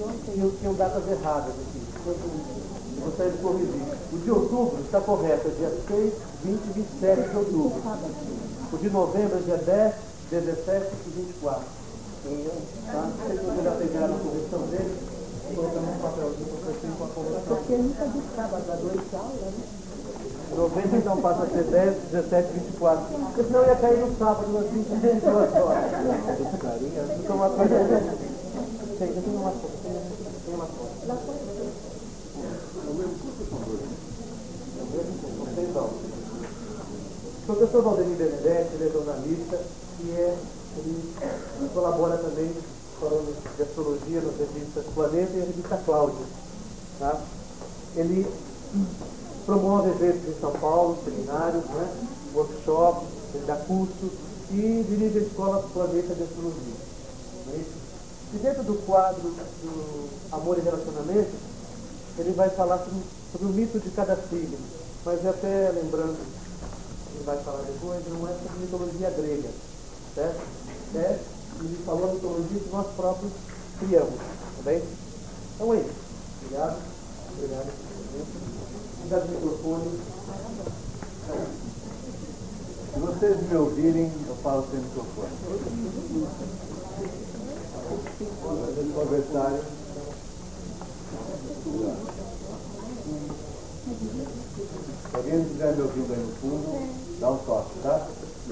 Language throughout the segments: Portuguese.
tinham datas erradas aqui. Gostaria de corrigir. O de outubro está correto, é dia 6, 20 e 27 de outubro. O de novembro é dia 10, 17 e 24. Tá? Não sei se vocês já pegaram a correção dele. Colocamos um papelzinho para vocês com a correção. Porque nunca de sábado, a 2 aulas, né? Novembro então passa a ser 10, 17 e 24. Porque senão ia cair no sábado, às 20 e 22 horas. Então uma coisa. Tem, eu tenho uma foto. Tem uma foto. Não sei não. O professor Valdemir Benedetti, ele é jornalista e ele colabora também falando de astrologia nas revistas Planeta e a revista Cláudia. Tá? Ele promove eventos em São Paulo, seminários, né? Workshops, ele dá cursos e dirige a Escola Planeta de Astrologia. Não é isso? E dentro do quadro do Amor e Relacionamento, ele vai falar sobre o mito de cada signo. Mas até lembrando, ele vai falar depois, não é sobre mitologia grega, certo? Ele falou a mitologia que nós próprios criamos, tá bem? Então é isso. Obrigado. Obrigado. Obrigado do microfone. Se vocês me ouvirem, eu falo sem microfone. Se vocês conversarem, se alguém estiver me ouvindo aí no fundo, dá um toque, tá?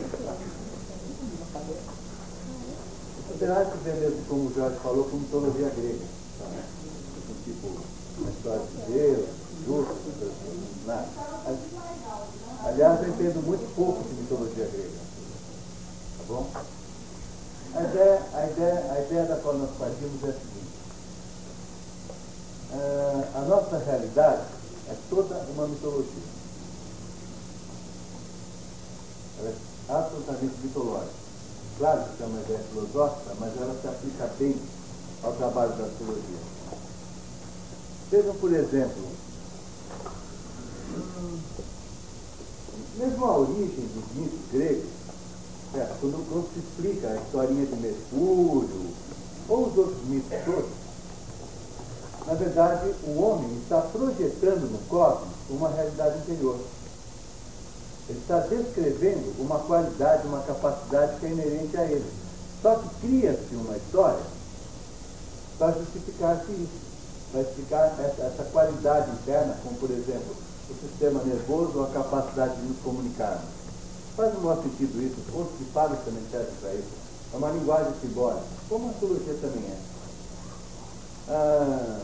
Terá que ver mesmo, como o Jorge falou, com mitologia grega. Tá? Tipo, a história de Deus, Júpiter, nada. Aliás, eu entendo muito pouco de mitologia grega. Tá bom? A ideia da qual nós partimos é a seguinte. A nossa realidade é toda uma mitologia. Ela é absolutamente mitológica. Claro que é uma ideia filosófica, mas ela se aplica bem ao trabalho da astrologia. Vejam, por exemplo, mesmo a origem dos mitos gregos, quando se explica a historinha de Mercúrio, ou os outros mitos todos, na verdade, o homem está projetando no cosmos uma realidade interior. Ele está descrevendo uma qualidade, uma capacidade que é inerente a ele. Só que cria-se uma história para justificar-se isso, para explicar essa qualidade interna, como, por exemplo, o sistema nervoso ou a capacidade de nos comunicarmos. Faz o menor sentido isso, os pontos de fábrica também servem para isso. É uma linguagem simbólica, como a astrologia também é.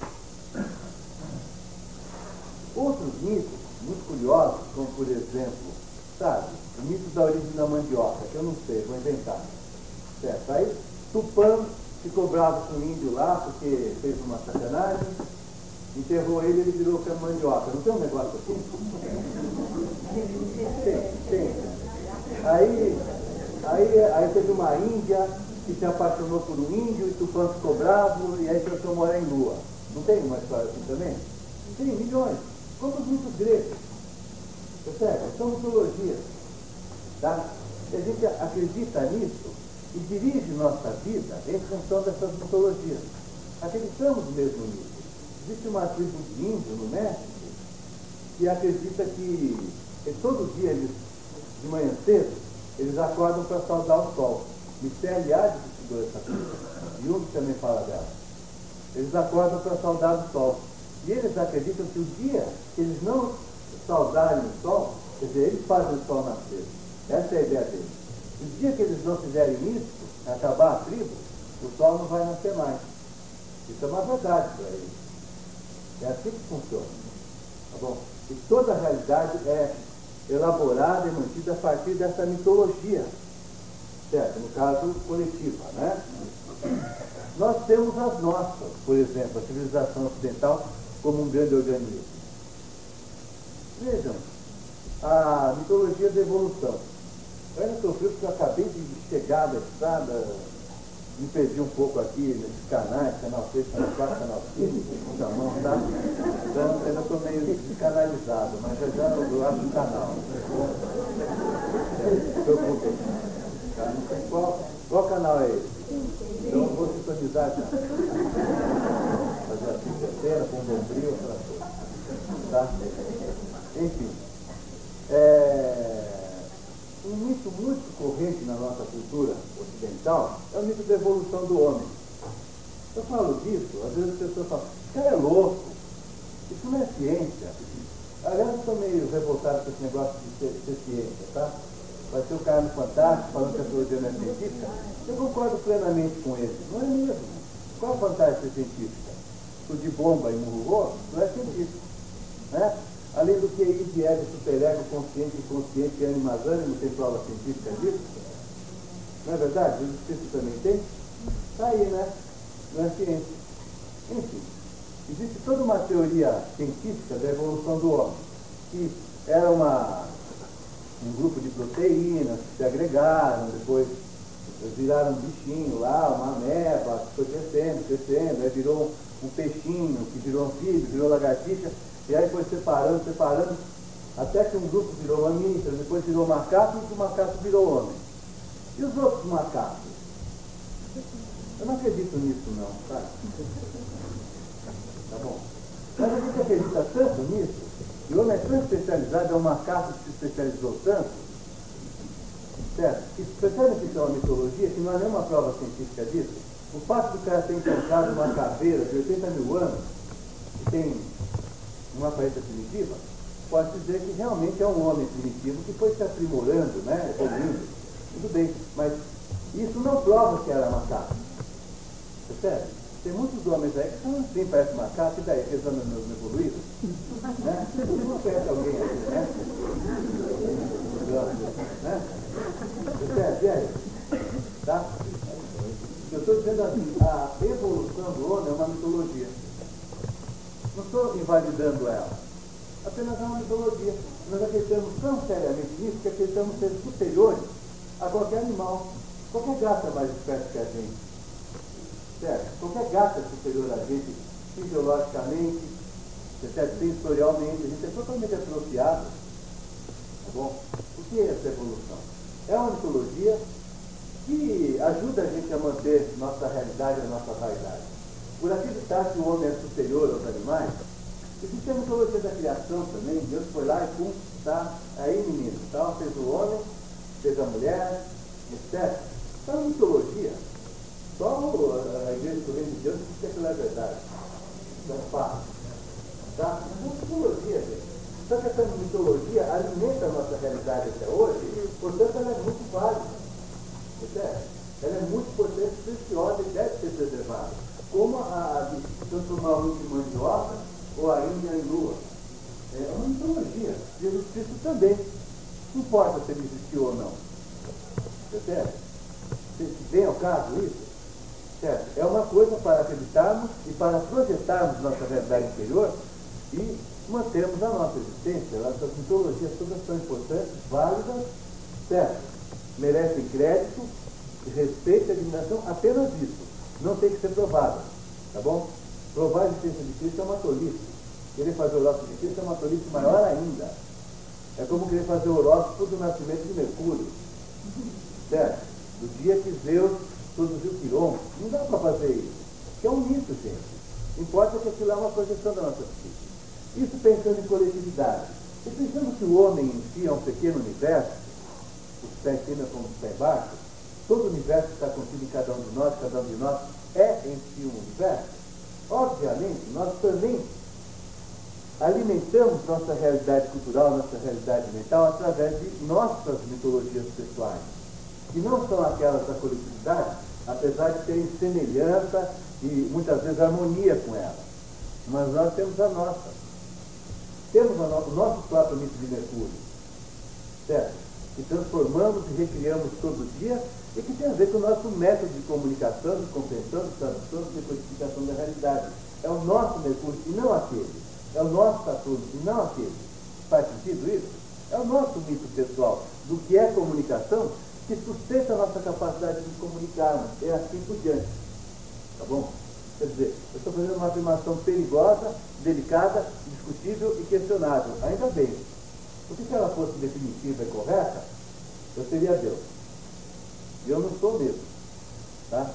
Outros mitos muito curiosos, como por exemplo, sabe, o mito da origem da mandioca, que eu não sei, vou inventar. Certo? Aí Tupã ficou bravo com o índio lá, porque fez uma sacanagem, enterrou ele e ele virou mandioca. Não tem um negócio assim? Tem. Aí teve uma índia que se apaixonou por um índio e Tupã ficou bravo e aí transformou ela em lua. Não tem uma história assim também? Tem milhões. Como os mitos gregos. Percebe? São mitologias. Tá? A gente acredita nisso e dirige nossa vida em função dessas mitologias. Acreditamos mesmo nisso. Existe uma tribo de índio no México que acredita que todo dia eles, de manhã cedo, eles acordam para saudar o sol. Michel Hades estudou essa coisa. Jung também fala dela. Eles acordam para saudar o sol. E eles acreditam que o dia que eles não saudarem o sol, quer dizer, eles fazem o sol nascer. Essa é a ideia deles. O dia que eles não fizerem isso, acabar a tribo, o sol não vai nascer mais. Isso é uma verdade para eles. É assim que funciona. Tá bom? E toda a realidade é elaborada e mantida a partir dessa mitologia. Certo? No caso, coletiva, né? Nós temos as nossas, por exemplo, a civilização ocidental como um grande organismo. Vejam, a mitologia da evolução. Eu ainda sofri porque eu acabei de chegar da estrada, me perdi um pouco aqui nesses canais, canal 6, canal 4, canal 5, com a mão, tá? Então, ainda estou meio descanalizado, mas já eu acho um canal. Não se preocupem. Tá? Qual canal é esse? Então, vou sintonizar já. Tá? Enfim, um mito muito corrente na nossa cultura ocidental é o mito da evolução do homem. Eu falo disso, às vezes as pessoas falam, esse cara é louco, isso não é ciência. Aliás, eu estou meio revoltado com esse negócio de ser ciência, tá? Vai ser o cara no Fantástico falando que a teoria não é científica. Eu concordo plenamente com ele. Não é mesmo. Qual a vantagem de ser científica? De bomba e murro não é científico. Né? Além do que aí de ego, superego, consciente, inconsciente, ânimo, ânimo, tem prova científica disso? Não é verdade? O Espírito também tem? Está aí, né? Não é ciência. Enfim, existe toda uma teoria científica da evolução do homem, que era um grupo de proteínas que se agregaram, depois viraram um bichinho lá, uma ameba, que foi crescendo, aí virou um peixinho, que virou anfíbio, virou lagartixa, e aí foi separando, até que um grupo virou mamífero, depois virou macaco, e o macaco virou homem. E os outros macacos? Eu não acredito nisso não, tá? Tá bom. Mas a gente acredita tanto nisso, e o homem é tão especializado, é um macaco que se especializou tanto, certo? E percebe que isso é uma mitologia, que não há nenhuma prova científica disso. O fato do cara ter encontrado uma caveira de 80 mil anos, que tem uma aparência primitiva, pode dizer que realmente é um homem primitivo que foi se aprimorando, né, evoluindo. Tudo bem, mas isso não prova que era macaco. Percebe? Tem muitos homens aí que são assim, parece macaco, e daí, eles andam evoluídos, né? Você não conhece alguém assim, né? Percebe? E aí? Tá? Eu estou dizendo assim, a evolução do homem é uma mitologia. Não estou invalidando ela. Apenas é uma mitologia. Nós acreditamos tão seriamente nisso que acreditamos ser superiores a qualquer animal. Qualquer gato é mais esperto que a gente. Certo? Qualquer gato é superior a gente fisiologicamente, sensorialmente. A gente é totalmente atrofiado. Tá bom? O que é essa evolução? É uma mitologia que ajuda a gente a manter nossa realidade e a nossa vaidade. Por acreditar que o homem é superior aos animais, existe a mitologia da criação também. Deus foi lá e pum, tá? Aí menino, tá? Fez o homem, fez a mulher, etc. Então é uma mitologia. Só a igreja do reino de Deus diz que aquilo é verdade. Isso é fato. Tá? É uma mitologia, gente. Só que essa mitologia alimenta a nossa realidade até hoje, portanto ela é muito válida. Certo? Ela é muito importante, preciosa e deve ser preservada. Como a de transformar o índio em mandioca ou a Índia em lua. É uma mitologia. Jesus Cristo também. Não importa se ele existiu ou não. Certo? Se vem ao caso isso, certo? É uma coisa para acreditarmos e para projetarmos nossa realidade interior e mantermos a nossa existência. Essas mitologias todas são importantes, válidas, certo? Merecem crédito, respeito e admiração, apenas isso. Não tem que ser provado. Tá bom? Provar a existência de Cristo é uma tolice. Querer fazer o horóscopo de Cristo é uma tolice maior ainda. É como querer fazer o horóscopo do nascimento de Mercúrio. Certo? Do dia que Zeus produziu Quirón. Não dá para fazer isso. Que é um mito, gente. Importa que aquilo é uma projeção da nossa psique. Isso pensando em coletividade. E pensando que o homem em si é um pequeno universo, o que está em cima como o que está embaixo, todo o universo que está contido em cada um de nós é em si um universo. Obviamente, nós também alimentamos nossa realidade cultural, nossa realidade mental, através de nossas mitologias pessoais, que não são aquelas da coletividade, apesar de terem semelhança e muitas vezes harmonia com ela. Mas nós temos a nossa. Temos o nosso próprio mito de Mercúrio, certo? Que transformamos e recriamos todo dia e que tem a ver com o nosso método de comunicação, de compreensão, de tradução, de decodificação da realidade. É o nosso Mercúrio e não aquele. É o nosso Saturno e não aquele. Faz sentido isso? É o nosso mito pessoal do que é comunicação que sustenta a nossa capacidade de comunicarmos. É assim por diante. Tá bom? Quer dizer, eu estou fazendo uma afirmação perigosa, delicada, discutível e questionável. Ainda bem. Porque se ela fosse definitiva e correta, eu seria Deus. E eu não sou mesmo. Tá?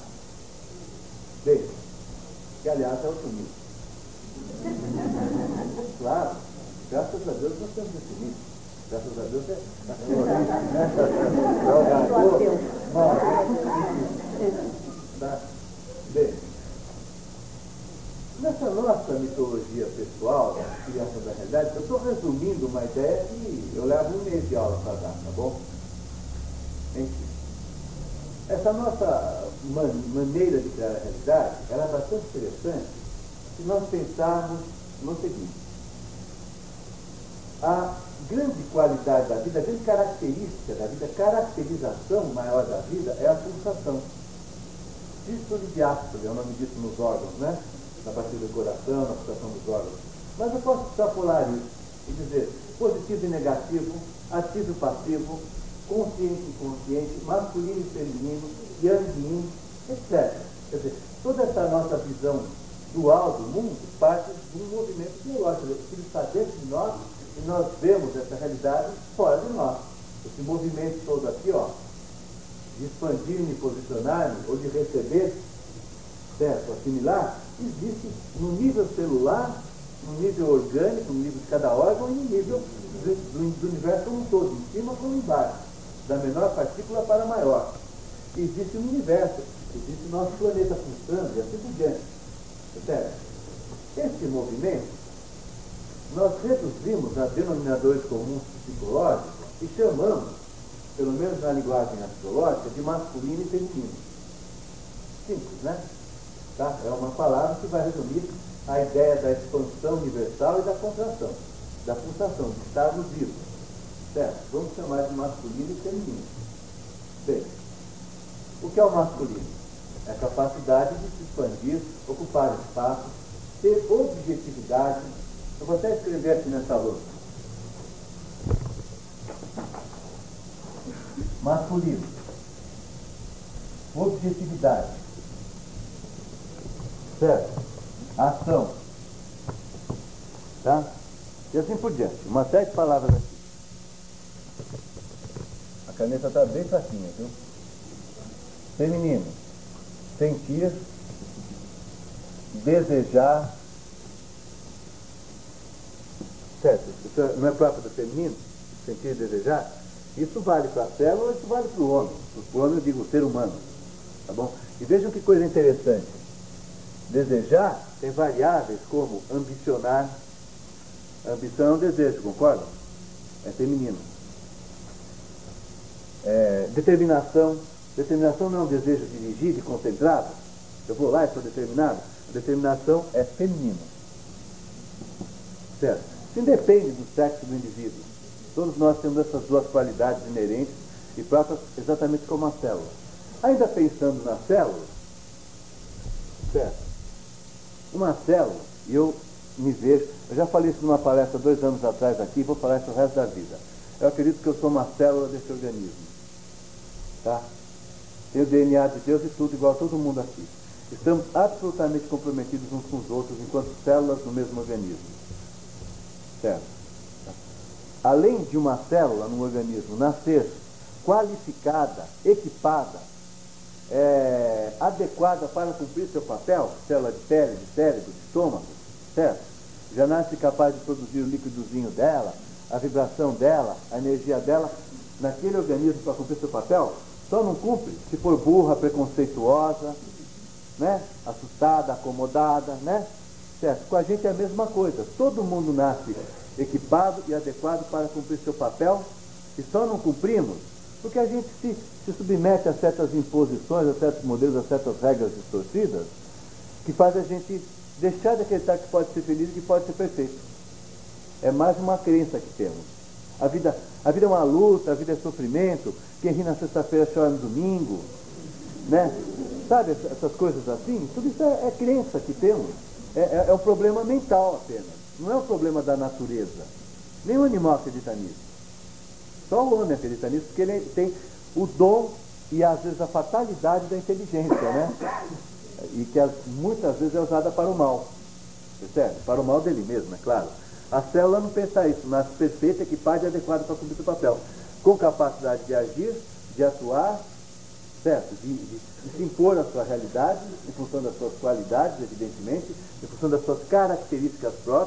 Bem, que aliás é outro mito. Claro, Graças a Deus nós temos esse livro. Graças a Deus é a sua origem, né? Jogador, tá? Bem, nessa nossa mitologia pessoal, criação da realidade, eu estou resumindo uma ideia que eu levo um mês de aula para dar, tá bom? Enfim. Essa nossa maneira de criar a realidade, ela é bastante interessante se nós pensarmos no seguinte: a grande qualidade da vida, a grande característica da vida, a caracterização maior da vida é a pulsação. Sístole e diástole é o nome disso nos órgãos, né? Na batida do coração, na pulsação dos órgãos. Mas eu posso extrapolar isso e dizer positivo e negativo, ativo e passivo, consciente e inconsciente, masculino e feminino, yang e yin, etc. Quer dizer, toda essa nossa visão dual do mundo parte de um movimento biológico, que está dentro de nós e nós vemos essa realidade fora de nós. Esse movimento todo aqui, ó, de expandir-me, posicionar-me, ou de receber, certo, assimilar, existe no nível celular, no nível orgânico, no nível de cada órgão e no nível do universo como um todo, em cima como embaixo, da menor partícula para a maior. Existe um universo, existe o nosso planeta pulsando e assim por diante. Certo? Esse movimento nós reduzimos a denominadores comuns psicológicos e chamamos, pelo menos na linguagem astrológica, de masculino e feminino. Simples, né? Tá? É uma palavra que vai resumir a ideia da expansão universal e da contração, da pulsação, de estarmos vivos. Certo? Vamos chamar de masculino e feminino. Bem, o que é o masculino? É a capacidade de se expandir, ocupar espaço, ter objetividade. Eu vou até escrever aqui nessa lousa. Masculino. Objetividade. Certo? Ação. Tá? E assim por diante. Uma série de palavras aqui. A caneta está bem fraquinha, viu? Feminino. Sentir, desejar, certo? Isso não é próprio do feminino? Sentir e desejar? Isso vale para a célula, isso vale para o homem. Para o homem eu digo o ser humano, tá bom? E vejam que coisa interessante. Desejar tem variáveis como ambicionar. Ambição é um desejo, concordam? É feminino. Determinação. Determinação não é um desejo dirigido e concentrado. Eu vou lá e estou determinado. Determinação é feminino. Certo? Isso independe do sexo do indivíduo. Todos nós temos essas duas qualidades inerentes e próprias exatamente como a célula. Ainda pensando na célula, certo? Uma célula, e eu me vejo, eu já falei isso numa palestra 2 anos atrás aqui, vou falar isso o resto da vida. Eu acredito que eu sou uma célula desse organismo. Tá? Tem o DNA de Deus e tudo igual a todo mundo aqui. Estamos absolutamente comprometidos uns com os outros enquanto células no mesmo organismo. Certo? Além de uma célula no organismo nascer qualificada, equipada, adequada para cumprir seu papel, célula de pele, de cérebro, de estômago, certo? Já nasce capaz de produzir o líquidozinho dela, a vibração dela, a energia dela, naquele organismo para cumprir seu papel. Só não cumpre se for burra, preconceituosa, né? Assustada, acomodada, né? Certo? Com a gente é a mesma coisa. Todo mundo nasce equipado e adequado para cumprir seu papel e só não cumprimos porque a gente se submete a certas imposições, a certos modelos, a certas regras distorcidas que faz a gente deixar de acreditar que pode ser feliz e que pode ser perfeito. É mais uma crença que temos. A vida é uma luta, a vida é sofrimento. Quem ri na sexta-feira chora no domingo, né? Sabe essas coisas assim? Tudo isso é crença que temos. É um problema mental apenas. Não é um problema da natureza. Nenhum animal acredita nisso. Só o homem acredita nisso porque ele tem o dom e às vezes a fatalidade da inteligência, né? E que muitas vezes é usada para o mal. Certo? Para o mal dele mesmo, é claro. A célula não pensa isso, nasce perfeita, equipada e adequada para cumprir o papel. Com capacidade de agir, de atuar, certo? De se impor à sua realidade, em função das suas qualidades, evidentemente, em função das suas características próprias,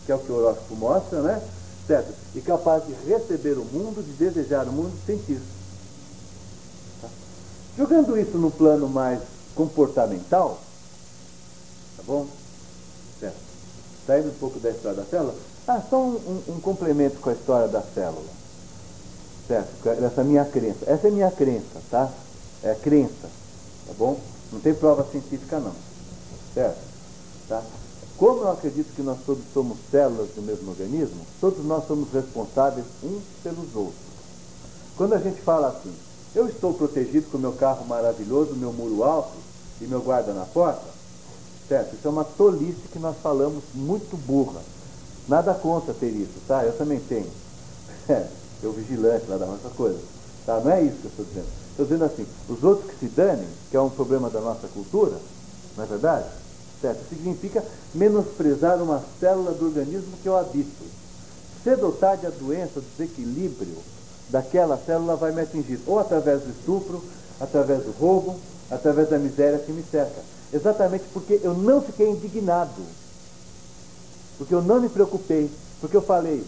que é o que o horóscopo mostra, né? Certo? E capaz de receber o mundo, de desejar o mundo, de sentir. Tá? Jogando isso no plano mais comportamental, tá bom? Certo? Saindo um pouco da história da célula, só um complemento com a história da célula. Certo? Essa minha crença. Essa é minha crença, tá? É crença, tá bom? Não tem prova científica não. Certo? Tá? Como eu acredito que nós todos somos células do mesmo organismo, todos nós somos responsáveis uns pelos outros. Quando a gente fala assim, eu estou protegido com o meu carro maravilhoso, meu muro alto e meu guarda na porta, certo? Isso é uma tolice que nós falamos muito burra. Nada contra ter isso, tá? Eu também tenho. Eu vigilante lá da nossa coisa. Tá? Não é isso que eu estou dizendo. Estou dizendo assim, os outros que se danem, que é um problema da nossa cultura, não é verdade? Certo? Significa menosprezar uma célula do organismo que eu habito. Cedo ou tarde a doença, o desequilíbrio daquela célula vai me atingir, ou através do estupro, através do roubo, através da miséria que me cerca. Exatamente porque eu não fiquei indignado, porque eu não me preocupei, porque eu falei,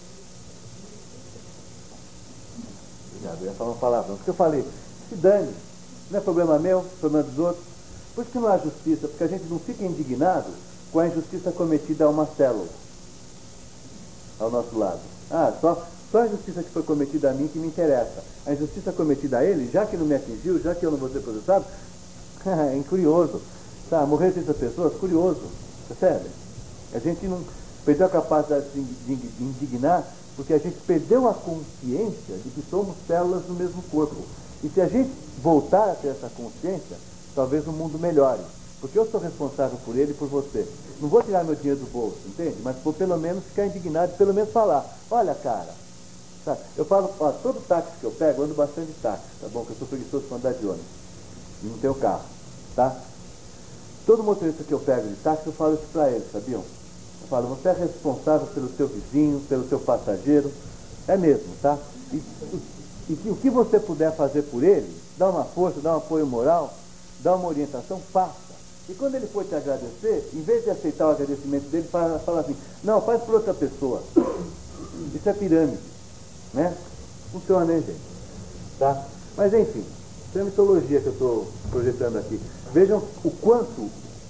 obrigado, eu ia falar uma palavra, porque eu falei, se dane, não é problema meu, problema dos outros. Por isso que não há justiça, porque a gente não fica indignado com a injustiça cometida a uma célula ao nosso lado. Só a injustiça que foi cometida a mim que me interessa. A injustiça cometida a ele, já que não me atingiu, já que eu não vou ser processado, é curioso. Tá, morrer 30 pessoas, curioso. Percebe? A gente não perdeu a capacidade de indignar, porque a gente perdeu a consciência de que somos células do mesmo corpo. E se a gente voltar a ter essa consciência, talvez o mundo melhore. Porque eu sou responsável por ele e por você. Não vou tirar meu dinheiro do bolso, entende? Mas vou pelo menos ficar indignado e pelo menos falar, olha cara, tá? Eu falo, todo táxi que eu pego, eu ando bastante de táxi, tá bom? Porque eu sou preguiçoso para andar de ônibus. E não tenho carro, tá? Todo motorista que eu pego de táxi, eu falo isso para ele, sabiam? Eu falo, você é responsável pelo seu vizinho, pelo seu passageiro. É mesmo, tá? E o que você puder fazer por ele, dá uma força, dá um apoio moral, dá uma orientação, faça. E quando ele for te agradecer, em vez de aceitar o agradecimento dele, fala assim, não, faz por outra pessoa. Isso é pirâmide, né? Funciona, hein, gente? Tá? Mas enfim, isso é a mitologia que eu estou projetando aqui. Vejam o quanto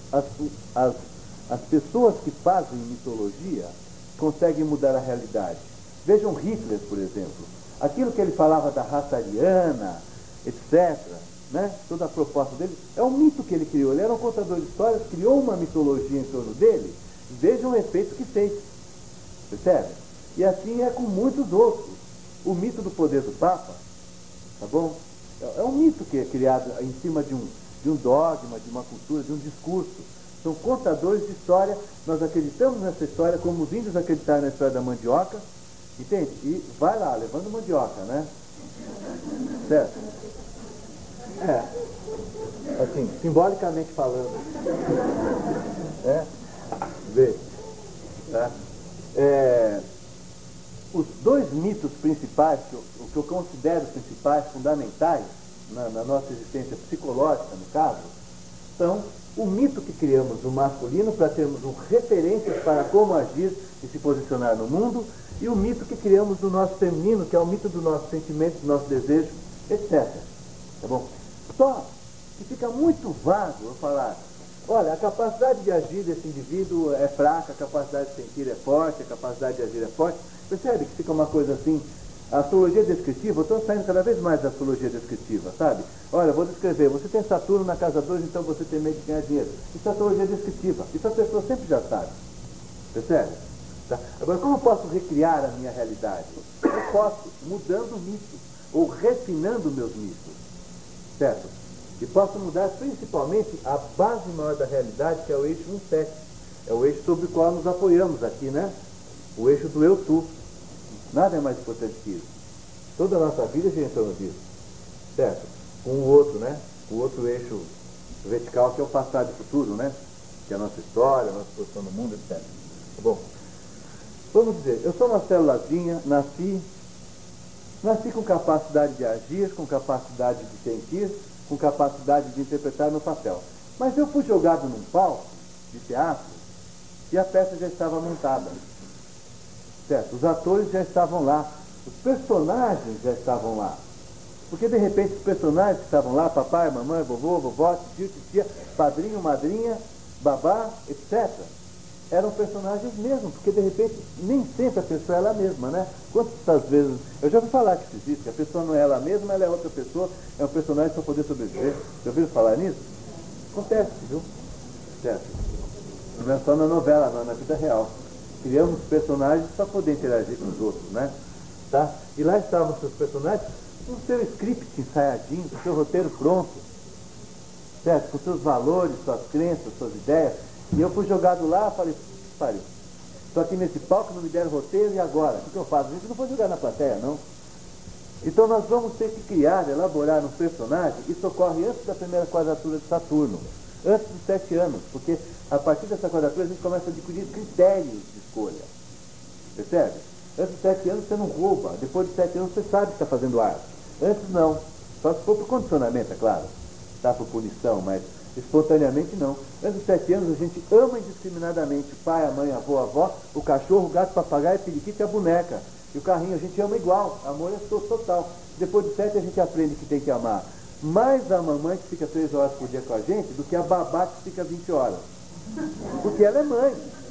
as pessoas que fazem mitologia conseguem mudar a realidade. Vejam Hitler, por exemplo. Aquilo que ele falava da raça ariana, etc., né? Toda a proposta dele é um mito que ele criou. Ele era um contador de histórias, criou uma mitologia em torno dele. Vejam o efeito que fez. Percebe? E assim é com muitos outros. O mito do poder do Papa, tá bom? É um mito que é criado em cima de um dogma, de uma cultura, de um discurso. São contadores de história. Nós acreditamos nessa história como os índios acreditaram na história da mandioca. Entende? E vai lá, levando mandioca, né? Certo? Assim, simbolicamente falando. Vê. Tá? Os dois mitos principais, o que eu considero principais, fundamentais, na nossa existência psicológica, no caso, são o mito que criamos do masculino para termos referências para como agir e se posicionar no mundo, e o mito que criamos do nosso feminino, que é o mito do nosso sentimento, do nosso desejo, etc. Tá bom? Só que fica muito vago eu falar, olha, a capacidade de agir desse indivíduo é fraca, a capacidade de sentir é forte, a capacidade de agir é forte. Percebe que fica uma coisa assim? A astrologia descritiva, eu estou saindo cada vez mais da astrologia descritiva, sabe? Olha, vou descrever, você tem Saturno na casa 2, então você tem medo de ganhar dinheiro. Isso é astrologia descritiva, isso a pessoa sempre já sabe. Percebe? Tá? Agora, como eu posso recriar a minha realidade? Eu posso, mudando o mito, ou refinando meus mitos. Certo? E posso mudar principalmente a base maior da realidade, que é o eixo 17. É o eixo sobre o qual nos apoiamos aqui, né? O eixo do eu-tu. Nada é mais importante que isso. Toda a nossa vida gira em torno disso. Certo? Com o outro, né? O outro eixo vertical, que é o passado e futuro, né? Que é a nossa história, a nossa posição no mundo, etc. Tá bom? Vamos dizer, eu sou uma célulazinha, nasci com capacidade de agir, com capacidade de sentir, com capacidade de interpretar no papel. Mas eu fui jogado num palco de teatro, e a peça já estava montada. Certo? Os atores já estavam lá, os personagens já estavam lá. Porque de repente os personagens que estavam lá, papai, mamãe, vovô, vovó, tio, tia, padrinho, madrinha, babá, etc., eram personagens mesmo, porque de repente nem sempre a pessoa é ela mesma, né? Quantas vezes, eu já ouvi falar que isso existe, que a pessoa não é ela mesma, ela é outra pessoa, é um personagem para poder sobreviver. Já ouviram falar nisso? Acontece, viu? Certo? Não é só na novela, não, na vida real. Criamos personagens para poder interagir com os outros, né? Tá? E lá estavam os seus personagens com o seu script ensaiadinho, com o seu roteiro pronto, certo? Com seus valores, suas crenças, suas ideias. E eu fui jogado lá, falei, pariu. Estou aqui nesse palco, não me deram roteiro, e agora? O que eu faço? A gente não pode jogar na plateia, não. Então nós vamos ter que criar, elaborar um personagem. Isso ocorre antes da primeira quadratura de Saturno, antes dos 7 anos, porque a partir dessa quadratura a gente começa a adquirir critérios de escolha. Percebe? Antes dos 7 anos você não rouba, depois de 7 anos você sabe que está fazendo arte. Antes não, só se for por condicionamento, é claro, tá? Por punição, mas espontaneamente não. Antes dos 7 anos a gente ama indiscriminadamente o pai, a mãe, a avó, a avó, o cachorro, o gato, o papagaio, o periquito e a boneca. E o carrinho a gente ama igual, amor é total. Depois de 7 a gente aprende que tem que amar mais a mamãe que fica 3 horas por dia com a gente do que a babá que fica 20 horas. Porque ela é mãe.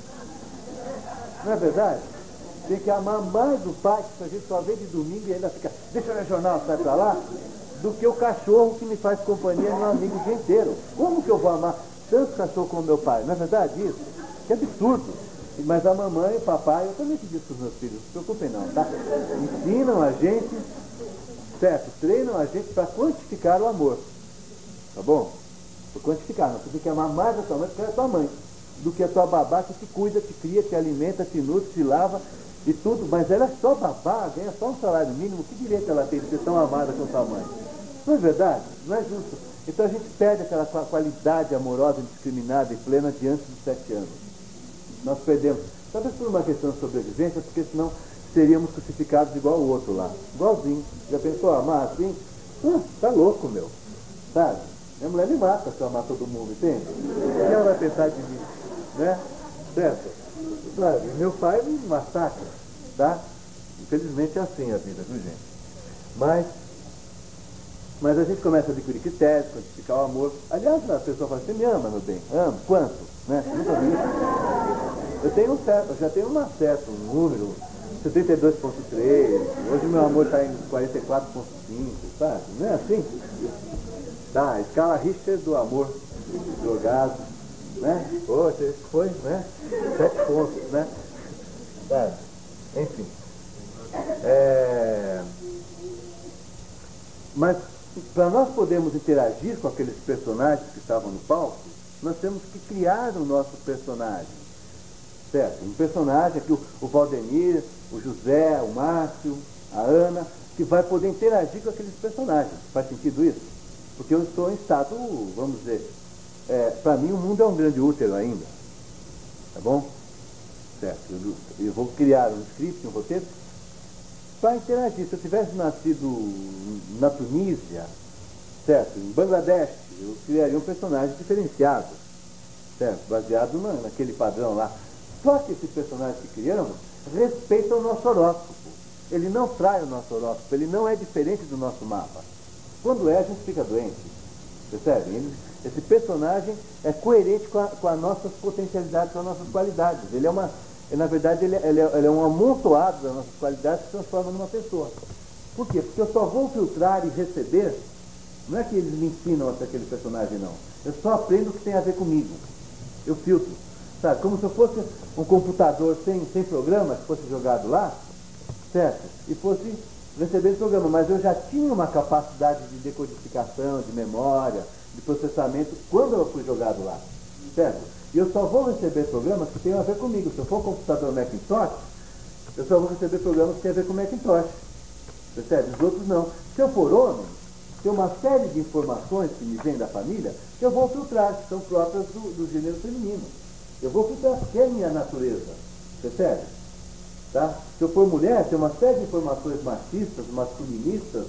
Não é verdade? Tem que amar mais o pai, que a gente só vê de domingo e ainda fica, deixa eu ler jornal, sai pra lá, do que o cachorro que me faz companhia meu amigo o dia inteiro. Como que eu vou amar tanto cachorro como meu pai? Não é verdade isso? Que absurdo. Mas a mamãe e o papai, eu também te disse para os meus filhos, não se preocupem não, tá? Ensinam a gente, certo? Treinam a gente para quantificar o amor. Tá bom? Para quantificar, não. Você tem que amar mais a tua mãe, porque ela é tua mãe, do que a tua babá que te cuida, te cria, te alimenta, te nutre, te lava e tudo. Mas ela é só babá, ganha só um salário mínimo, que direito ela tem de ser tão amada com tua mãe? Não é verdade? Não é justo. Então a gente perde aquela qualidade amorosa, indiscriminada e plena diante dos 7 anos. Nós perdemos, talvez por uma questão de sobrevivência, porque senão seríamos crucificados igual o outro lá. Igualzinho. Já pensou amar assim? Tá louco, meu. Sabe? Minha mulher me mata se eu amar todo mundo, entende? O que ela vai pensar de mim? Né? Certo? Sabe? Meu pai me massacra, tá? Infelizmente é assim a vida, viu, gente? Mas a gente começa a adquirir critérios, quantificar o amor. Aliás, a pessoa fala, você me ama, meu bem? Amo. Quanto? Né? Nunca vi isso. Eu já tenho um certo número, 72,3. Hoje meu amor está em 44,5, sabe? Não é assim? Tá, a escala Richter do amor drogado, né? Poxa, esse foi, né? 7 pontos, né? Tá, enfim. Mas para nós podermos interagir com aqueles personagens que estavam no palco, nós temos que criar o nosso personagem. Certo? Um personagem aqui, o Valdemir, o José, o Márcio, a Ana, que vai poder interagir com aqueles personagens. Faz sentido isso? Porque eu estou em estado, vamos dizer, para mim o mundo é um grande útero ainda. Tá bom? Certo? Eu vou criar um script, um roteiro, para interagir. Se eu tivesse nascido na Tunísia, certo? Em Bangladesh, eu criaria um personagem diferenciado, certo? Baseado naquele padrão lá. Só que esse personagem que criamos respeita o nosso horóscopo. Ele não trai o nosso horóscopo, ele não é diferente do nosso mapa. Quando a gente fica doente. Percebe? Esse personagem é coerente com as nossas potencialidades, com as nossas qualidades. Ele é na verdade, ele é um amontoado das nossas qualidades que se transforma numa pessoa. Por quê? Porque eu só vou filtrar e receber. Não é que eles me ensinam a ser aquele personagem, não. Eu só aprendo o que tem a ver comigo. Eu filtro. Sabe? Como se eu fosse um computador sem programa, que fosse jogado lá, certo? E fosse receber esse programa. Mas eu já tinha uma capacidade de decodificação, de memória, de processamento, quando eu fui jogado lá. Certo? E eu só vou receber programas que tenham a ver comigo. Se eu for um computador Macintosh, eu só vou receber programas que tenham a ver com Macintosh. Percebe? Os outros não. Se eu for homem, tem uma série de informações que me vêm da família que eu vou filtrar, que são próprias do gênero feminino. Eu vou filtrar porque é minha natureza. Percebe? Tá? Se eu for mulher, tem uma série de informações machistas, masculinistas,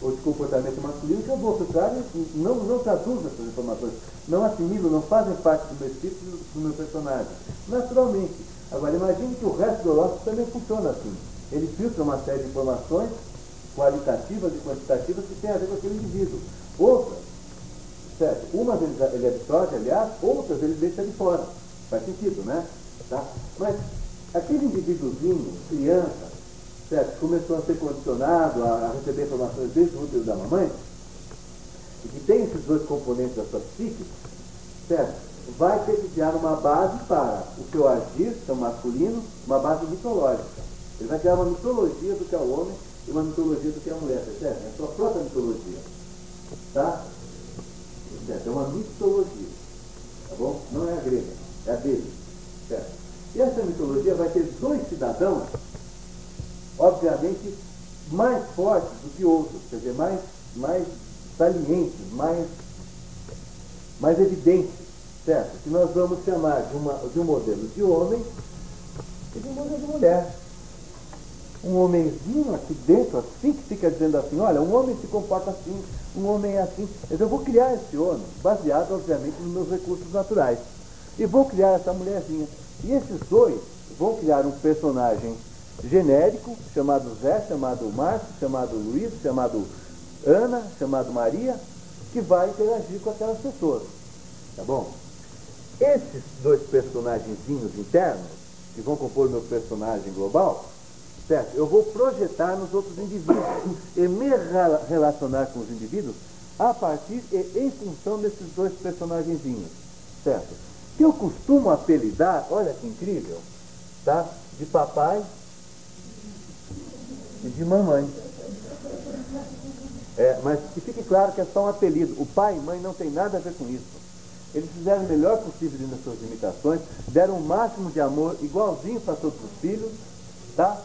ou de comportamento masculino, que ao contrário não traduz essas informações, não assimilam, não fazem parte do meu espírito, do meu personagem. Naturalmente. Agora, imagine que o resto do horóscopo também funciona assim. Ele filtra uma série de informações qualitativas e quantitativas que têm a ver com aquele indivíduo. Outras, certo? Umas ele absorve, aliás, outras ele deixa de fora. Faz sentido, né? Tá? Mas aquele indivíduozinho, criança, certo? Começou a ser condicionado a receber informações desde o útero da mamãe, e que tem esses dois componentes da sua psique, certo? Vai ter que criar uma base para o seu agir, seu masculino, uma base mitológica. Ele vai criar uma mitologia do que é o homem e uma mitologia do que é a mulher, percebe? É a sua própria mitologia. Tá? Certo? É uma mitologia. Tá bom? Não é a grega, é a dele. Certo? E essa mitologia vai ter dois cidadãos, obviamente, mais fortes do que outros, quer dizer, mais salientes, mais evidentes, certo? Que nós vamos chamar de um modelo de homem e de um modelo de mulher. Um homenzinho aqui dentro, assim, que fica dizendo assim, olha, um homem se comporta assim, um homem é assim. Eu vou criar esse homem, baseado, obviamente, nos meus recursos naturais. E vou criar essa mulherzinha. E esses dois vão criar um personagem genérico, chamado Zé, chamado Márcio, chamado Luiz, chamado Ana, chamado Maria, que vai interagir com aquelas pessoas. Tá bom? Esses dois personagenzinhos internos, que vão compor meu personagem global, certo? Eu vou projetar nos outros indivíduos e me relacionar com os indivíduos a partir e em função desses dois personagenzinhos, certo? Que eu costumo apelidar, olha que incrível, tá? De papai e de mamãe. Mas que fique claro que é só um apelido. O pai e mãe não tem nada a ver com isso. Eles fizeram o melhor possível nas suas limitações, deram o máximo de amor, igualzinho para todos os filhos, tá?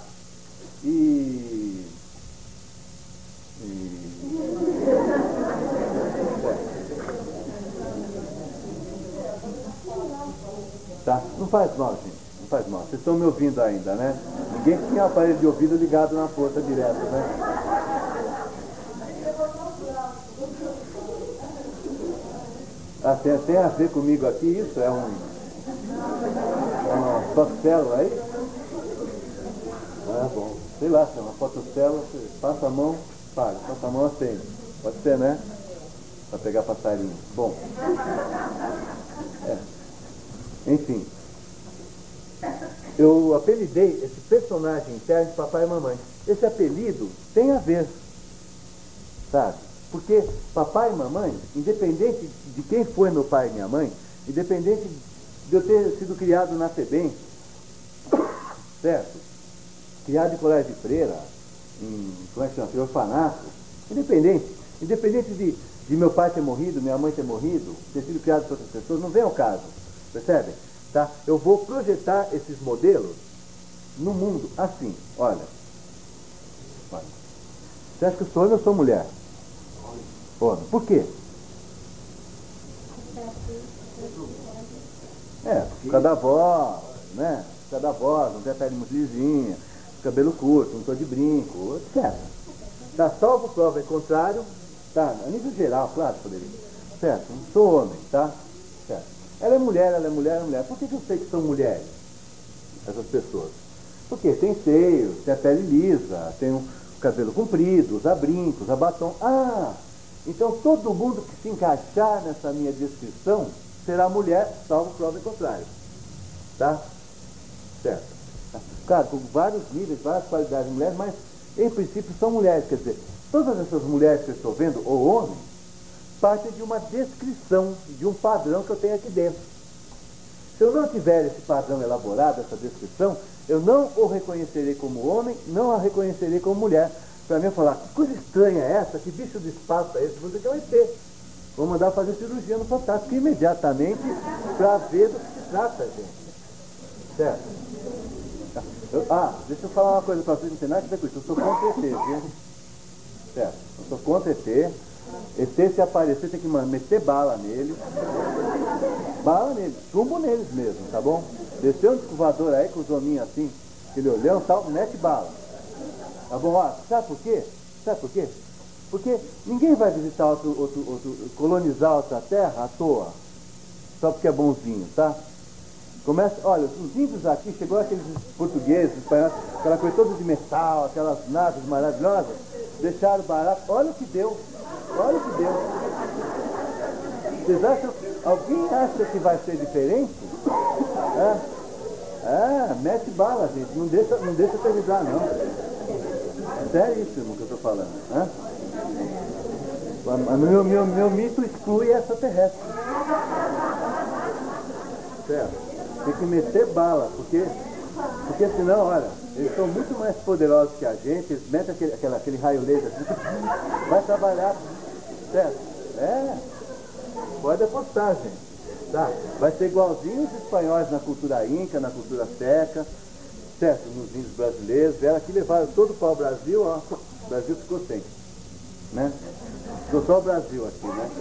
Tá? Não faz mal, gente. Não faz mal. Vocês estão me ouvindo ainda, né? Ninguém tinha aparelho de ouvido ligado na porta direto, né? Tem a ver comigo aqui, isso é uma fotocélula aí? Ah, bom. Sei lá, se é uma fotocélula, você passa a mão, paga, passa a mão, acende. Pode ser, né? Para pegar passarinho. Bom. Enfim. Eu apelidei esse personagem interno de papai e mamãe. Esse apelido tem a ver, sabe? Porque papai e mamãe, independente de quem foi meu pai e minha mãe, independente de eu ter sido criado na FEBEM, certo? Criado em colégio de freira, em orfanato, independente de meu pai ter morrido, minha mãe ter morrido, ter sido criado por outras pessoas, não vem ao caso, percebem? Tá? Eu vou projetar esses modelos no mundo assim, olha. Você acha que eu sou homem ou sou mulher? Homem. Por quê? Por causa da voz, né? Por causa da voz, não tem a pele muito lisinha, cabelo curto, não estou de brinco, etc. Tá, salvo prova em contrário, tá? A nível geral, claro, poderia. Certo? Não sou homem, tá? Certo. Ela é mulher, ela é mulher, ela é mulher. Por que eu sei que são mulheres, essas pessoas? Porque tem seios, tem a pele lisa, tem o cabelo comprido, usa brinco, usa batom. Ah! Então todo mundo que se encaixar nessa minha descrição será mulher, salvo prova em contrário. Tá? Certo. Tá? Claro, com vários níveis, várias qualidades de mulheres, mas em princípio são mulheres. Quer dizer, todas essas mulheres que eu estou vendo, ou homens, partem de uma descrição, de um padrão que eu tenho aqui dentro. Se eu não tiver esse padrão elaborado, essa descrição, eu não o reconhecerei como homem, não a reconhecerei como mulher. Para mim, eu falar, que coisa estranha é essa? Que bicho do espaço é esse? Você quer um ET. Vou mandar fazer cirurgia no Fantástico imediatamente para ver do que se trata, gente. Certo? Deixa eu falar uma coisa para vocês, não tem nada a ver com isso. Eu sou contra ET, viu? Certo? Eu sou contra ET. ET, se aparecer, tem que meter bala nele. Bala neles, chumbo neles mesmo, tá bom? Desceu um descovador aí com os hominhos assim, aquele olhão e tal, mete bala. Tá bom? Sabe por quê? Sabe por quê? Porque ninguém vai visitar colonizar outra terra à toa, só porque é bonzinho, tá? Começa, olha, os índios aqui, chegou aqueles portugueses, espanhóis, aquela coisa toda de metal, aquelas naves maravilhosas, deixaram barato, olha o que deu, olha o que deu. Vocês acham, alguém acha que vai ser diferente? Mete bala, gente, não deixa aterrissar, não. É seríssimo o que eu estou falando. Meu mito exclui extraterrestre. Certo? Tem que meter bala, porque senão, olha, eles são muito mais poderosos que a gente, eles metem aquele raio laser assim, vai trabalhar, certo? Pode apostar, gente. Tá? Vai ser igualzinho os espanhóis na cultura inca, na cultura azteca, certo? Nos índios brasileiros, vieram aqui, levaram todo para o Brasil, ó, o Brasil ficou sem, né? Ficou só o Brasil aqui, né?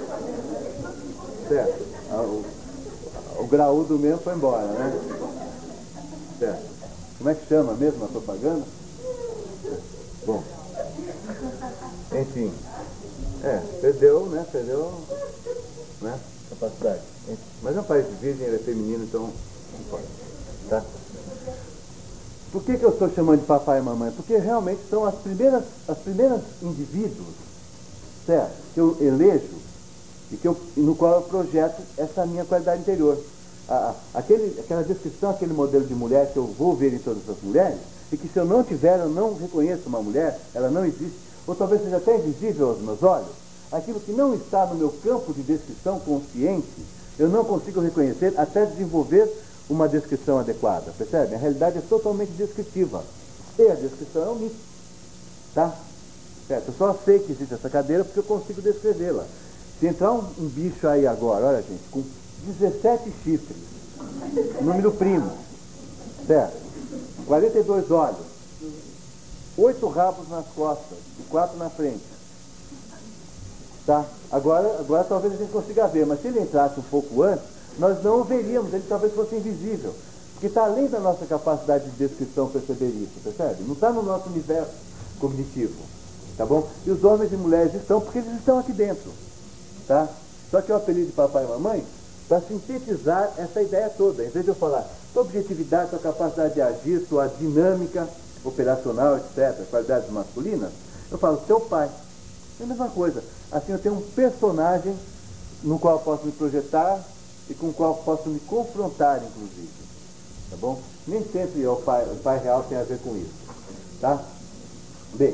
Certo? O graúdo mesmo foi embora, né? Certo. Como é que chama mesmo a propaganda? Bom. Enfim. Perdeu, né? Capacidade. Mas é um país de virgem, ele é feminino, então não pode. Tá? Por que eu estou chamando de papai e mamãe? Porque realmente são as primeiras indivíduos, certo? Que eu elejo e no qual eu projeto essa minha qualidade interior. Aquela descrição, aquele modelo de mulher que eu vou ver em todas as mulheres, e que se eu não tiver, eu não reconheço uma mulher, ela não existe, ou talvez seja até invisível aos meus olhos, aquilo que não está no meu campo de descrição consciente, eu não consigo reconhecer até desenvolver uma descrição adequada, percebe? A realidade é totalmente descritiva, e a descrição é um mito, tá? Certo? Eu só sei que existe essa cadeira porque eu consigo descrevê-la. Se entrar um bicho aí agora, olha gente, com 17 chifres, número primo, certo? 42 olhos, 8 rabos nas costas e 4 na frente, tá? Agora talvez a gente consiga ver, mas se ele entrasse um pouco antes, nós não o veríamos, ele talvez fosse invisível, porque está além da nossa capacidade de descrição perceber isso, percebe? Não está no nosso universo cognitivo, tá bom? E os homens e mulheres estão porque eles estão aqui dentro. Tá? Só que o apelido de papai e mamãe, para sintetizar essa ideia toda, em vez de eu falar tua objetividade, tua capacidade de agir, tua dinâmica operacional, etc., qualidades masculinas, eu falo teu pai. É a mesma coisa. Assim eu tenho um personagem no qual eu posso me projetar e com o qual eu posso me confrontar, inclusive. Tá bom? Nem sempre o pai real tem a ver com isso. Tá? Bem,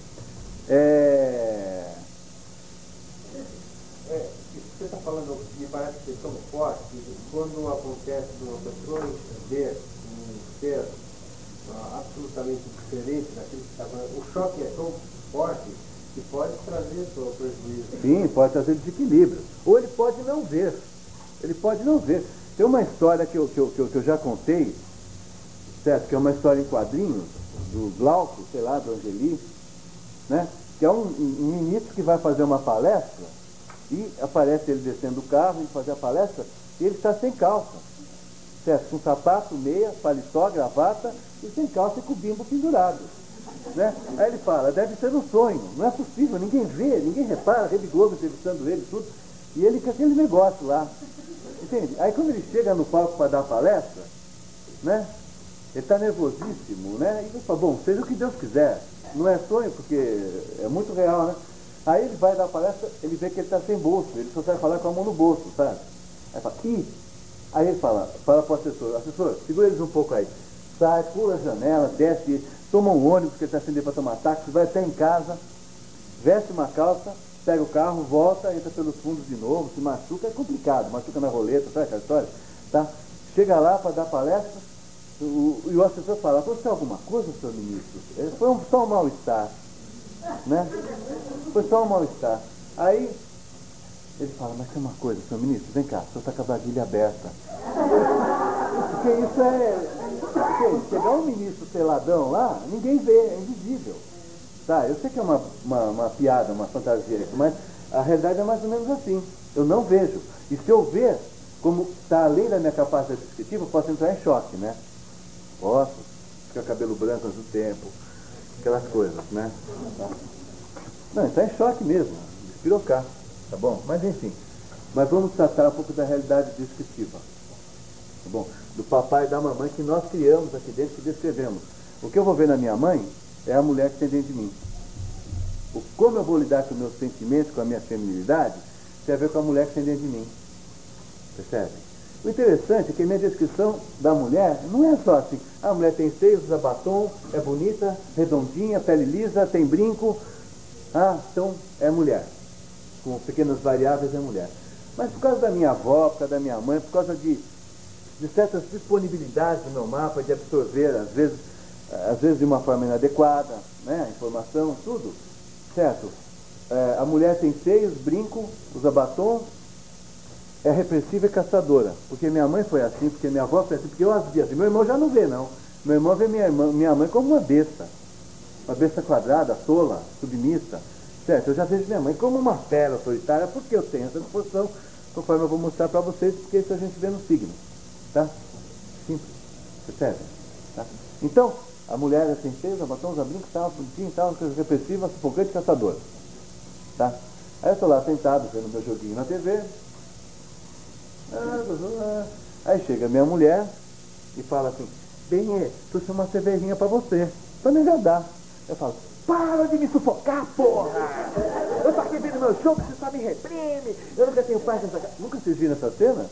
Você está falando, me parece que é tão forte, quando acontece de uma pessoa ver um ser absolutamente diferente daquilo que está falando, o choque é tão forte que pode trazer seu prejuízo. Sim, pode trazer desequilíbrio. Ou ele pode não ver. Tem uma história que eu já contei, certo? Que é uma história em quadrinhos, do Glauco, sei lá, do Angeli, né? Que é um ministro que vai fazer uma palestra e aparece ele descendo do carro e fazer a palestra e ele está sem calça, certo? Com sapato, meia, paletó, gravata e sem calça e com o bimbo pendurado, né? Aí ele fala, deve ser um sonho, não é possível, ninguém vê, ninguém repara, a Rede Globo entrevistando ele tudo, e ele com aquele negócio lá, entende? Aí quando ele chega no palco para dar a palestra, né? Ele está nervosíssimo, né? E ele fala, bom, seja o que Deus quiser, não é sonho porque é muito real, né? Aí ele vai dar a palestra, ele vê que ele está sem bolso, ele só sai falar com a mão no bolso, sabe? Aí fala, aí ele fala para o assessor, segura eles um pouco aí. Sai, pula a janela, desce, toma um ônibus que ele está sem para tomar táxi, vai até em casa, veste uma calça, pega o carro, volta, entra pelos fundos de novo, se machuca, é complicado, machuca na roleta, sabe aquela história? Tá? Chega lá para dar palestra, e o assessor fala, aconteceu alguma coisa, senhor ministro? Foi só um mal-estar, né? Foi só um mal-estar. Aí ele fala, mas tem uma coisa, senhor ministro, vem cá, o senhor está com a vasilha aberta. Porque isso porque chegar um ministro peladão lá, ninguém vê, é invisível. Tá, eu sei que é uma piada, uma fantasia isso, mas a realidade é mais ou menos assim. Eu não vejo. E se eu ver, como está além da minha capacidade descritiva, eu posso entrar em choque, né? Posso ficar cabelo branco antes do tempo, aquelas coisas, né? Tá? Não, está em choque mesmo, despirocar, tá bom? Mas enfim, mas vamos tratar um pouco da realidade descritiva, tá bom? Do papai e da mamãe que nós criamos aqui dentro, que descrevemos. O que eu vou ver na minha mãe é a mulher que tem dentro de mim. Como eu vou lidar com meus sentimentos, com a minha feminilidade, tem a ver com a mulher que tem dentro de mim. Percebe? O interessante é que a minha descrição da mulher não é só assim, a mulher tem seios, usa batom, é bonita, redondinha, pele lisa, tem brinco, então é mulher. Com pequenas variáveis é mulher. Mas por causa da minha avó, por causa da minha mãe, por causa de certas disponibilidades do meu mapa, de absorver, às vezes de uma forma inadequada, né, a informação, tudo, certo? A mulher tem seios, brinco, usa batom, é repressiva e caçadora. Porque minha mãe foi assim, porque minha avó foi assim, porque eu as vi assim. Meu irmão já não vê, não. Meu irmão vê minha mãe como uma besta quadrada, tola, submissa, certo? Eu já vejo minha mãe como uma fera autoritária, porque eu tenho essa disposição, conforme eu vou mostrar para vocês, porque isso a gente vê no signo, tá? Simples, percebe? Tá? Então, a mulher tem seios, batom, usa brinco, tal, bonitinho, tal, repressiva, sufocante, caçadora, tá? Aí eu estou lá sentado, vendo meu joguinho na TV, aí chega minha mulher e fala assim, bem, trouxe uma cervejinha pra você, pra me agradar. Eu falo, para de me sufocar, porra! Eu tô aqui vendo meu show, você só me reprime, eu nunca tenho paz nessa casa. Nunca vocês viram essa cena?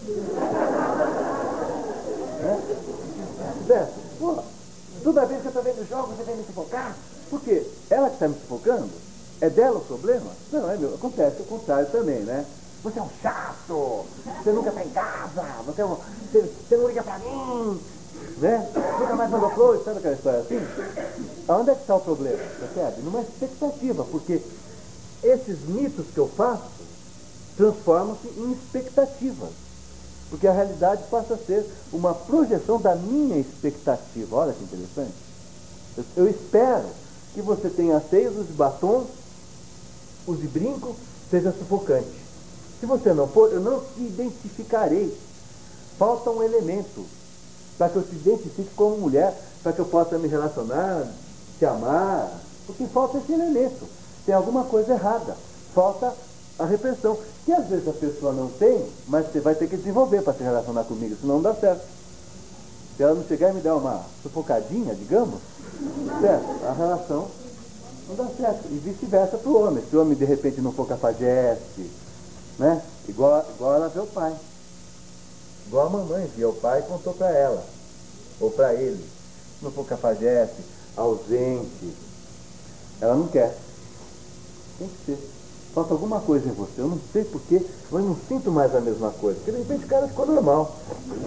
Certo? Pô, toda vez que eu tô vendo jogos, você vem me sufocar? Por quê? Ela que tá me sufocando? É dela o problema? Não, é meu. Acontece o contrário também, né? Você é um chato, você nunca tá em casa, você não liga pra mim, né? Nunca mais mandou flores, sabe aquela história assim? Onde é que está o problema, percebe? Numa expectativa, porque esses mitos que eu faço transformam-se em expectativas. Porque a realidade passa a ser uma projeção da minha expectativa. Olha que interessante. Eu espero que você tenha seios, use batom, use brinco, seja sufocante. Se você não for, eu não te identificarei. Falta um elemento para que eu te identifique como mulher, para que eu possa me relacionar, te amar. Porque falta esse elemento. Tem alguma coisa errada. Falta a repressão. Que às vezes a pessoa não tem, mas você vai ter que desenvolver para se relacionar comigo, senão não dá certo. Se ela não chegar e me dar uma sufocadinha, digamos, certo? A relação não dá certo. E vice-versa para o homem. Se o homem de repente não for cafajeste, né? Igual ela vê o pai. Igual a mamãe via o pai e contou para ela, ou para ele. Se não for cafajeste, ausente, ela não quer. Tem que ser. Falta alguma coisa em você. Eu não sei porquê, mas eu não sinto mais a mesma coisa. Porque de repente o cara ficou normal,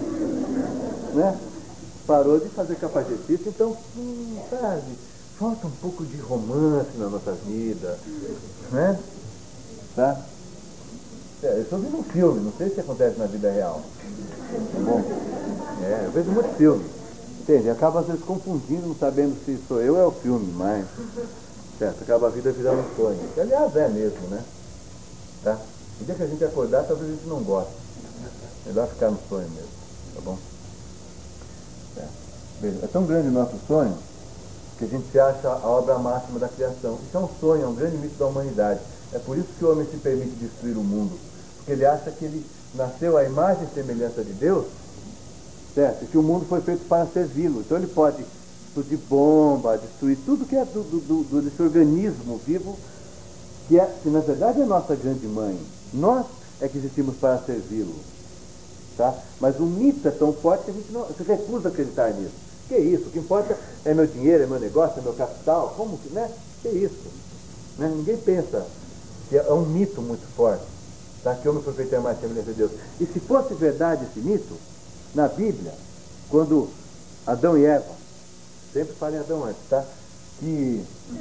né? Parou de fazer cafajestice, então, sabe, falta um pouco de romance na nossa vida, né? Tá? Eu estou vendo um filme, não sei se acontece na vida real. Tá bom? Eu vejo muito filme. Entende? Acaba às vezes confundindo, não sabendo se sou eu ou é o filme, mas... Certo? Acaba a vida virando um sonho. Que, aliás, é mesmo, né? Tá? O dia que a gente acordar, talvez a gente não goste. Melhor ficar no sonho mesmo. Tá bom? Veja, é tão grande o nosso sonho que a gente se acha a obra máxima da criação. Isso é um sonho, é um grande mito da humanidade. É por isso que o homem se permite destruir o mundo. Porque ele acha que ele nasceu à imagem e semelhança de Deus, certo? E que o mundo foi feito para servi-lo. Então ele pode explodir bomba, destruir tudo que é desse organismo vivo, que na verdade é nossa grande mãe. Nós é que existimos para servi-lo. Tá? Mas o mito é tão forte que a gente não se recusa a acreditar nisso. Que isso? O que importa é meu dinheiro, é meu negócio, é meu capital. Como que, né? Que isso? Né? Ninguém pensa que é um mito muito forte, tá? Que o homem foi feito à imagem e semelhança de Deus. E se fosse verdade esse mito, na Bíblia, quando Adão e Eva, sempre falem Adão antes, tá? Que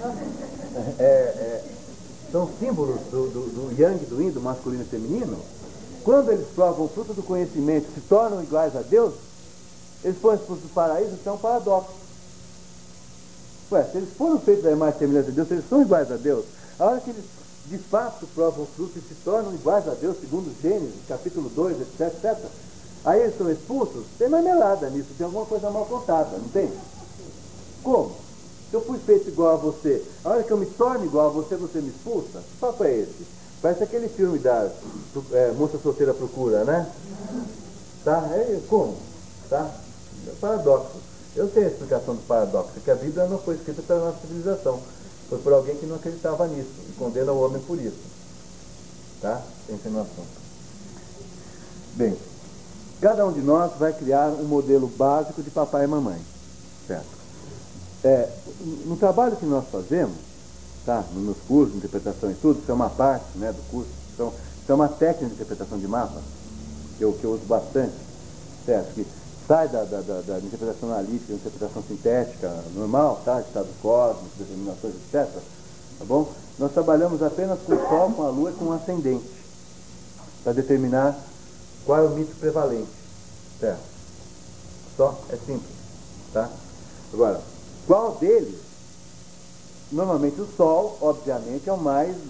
são símbolos do Yang, do Yin, do masculino e feminino. Quando eles provam o fruto do conhecimento, se tornam iguais a Deus, eles foram expulsos do paraíso, isso é um paradoxo. Ué, se eles foram feitos da imagem e semelhança de Deus, eles são iguais a Deus. A hora que eles de fato provam o fruto e se tornam iguais a Deus, segundo Gênesis, capítulo 2, etc, etc, aí eles são expulsos, tem marmelada nisso, tem alguma coisa mal contada, não tem? Como? Se eu fui feito igual a você. A hora que eu me torno igual a você, você me expulsa? Que papo é esse? Parece aquele filme da Moça Solteira Procura, né? Tá? Como? Tá? É paradoxo. Eu sei a explicação do paradoxo, que a Bíblia não foi escrita pela nossa civilização. Foi por alguém que não acreditava nisso e condena o homem por isso. Tá? Pensem no assunto. Bem, cada um de nós vai criar um modelo básico de papai e mamãe. Certo? No trabalho que nós fazemos, tá? Nos cursos de interpretação e tudo, isso é uma parte, né, do curso, isso é uma técnica de interpretação de mapa, que eu uso bastante, certo? Que sai da interpretação analítica, da interpretação sintética normal, tá? Estado cósmico, determinações, etc. Tá bom? Nós trabalhamos apenas com o Sol, com a Lua e com o ascendente, para determinar qual é o mito prevalente, certo? Só, é simples, tá? Agora, qual deles? Normalmente o Sol, obviamente, é o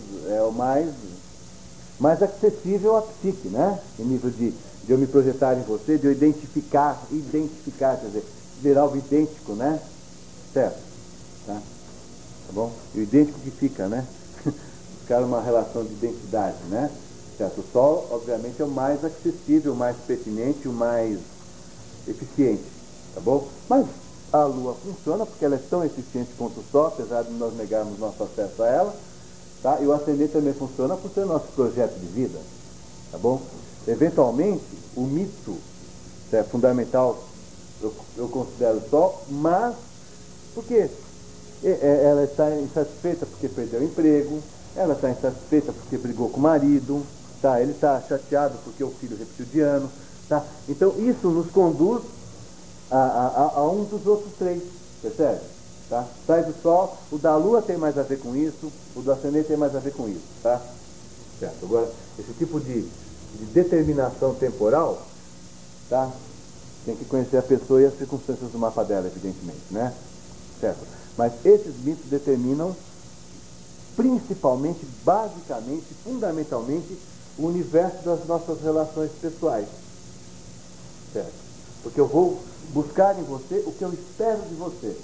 mais acessível à psique, né? Em nível de eu me projetar em você, de eu identificar, quer dizer, virar o idêntico, né? Certo? Tá bom? E o idêntico que fica, né? Buscar uma relação de identidade, né? Certo? O Sol, obviamente, é o mais acessível, o mais pertinente, o mais eficiente, tá bom? Mas a Lua funciona porque ela é tão eficiente quanto o Sol, apesar de nós negarmos nosso acesso a ela, tá? E o ascendente também funciona por ser nosso projeto de vida, tá bom? Eventualmente, o mito é fundamental, eu considero o Sol, mas porque ela está insatisfeita porque perdeu o emprego, ela está insatisfeita porque brigou com o marido, tá? Ele está chateado porque o filho repetiu de ano, tá? Então isso nos conduz a um dos outros três, percebe? Tá? Sai do Sol, o da Lua tem mais a ver com isso, o do ascendente tem mais a ver com isso, tá? Certo? Agora, esse tipo de determinação temporal, tá? Tem que conhecer a pessoa e as circunstâncias do mapa dela, evidentemente, né? Certo? Mas esses mitos determinam principalmente, basicamente, fundamentalmente, o universo das nossas relações pessoais. Certo? Porque eu vou buscar em você o que eu espero de você.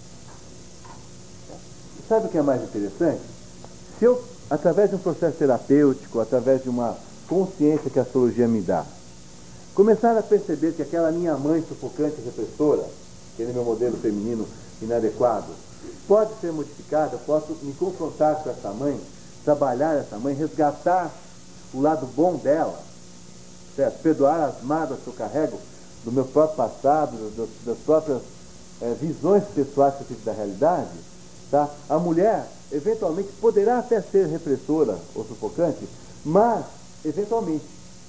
E sabe o que é mais interessante? Se eu, através de um processo terapêutico, através de uma consciência que a astrologia me dá, começar a perceber que aquela minha mãe sufocante e repressora, aquele meu modelo feminino inadequado, pode ser modificado, eu posso me confrontar com essa mãe, trabalhar essa mãe, resgatar o lado bom dela, certo? Perdoar as mágoas que eu carrego do meu próprio passado, das próprias visões pessoais que eu tive da realidade, tá? A mulher, eventualmente, poderá até ser repressora ou sufocante, mas, eventualmente,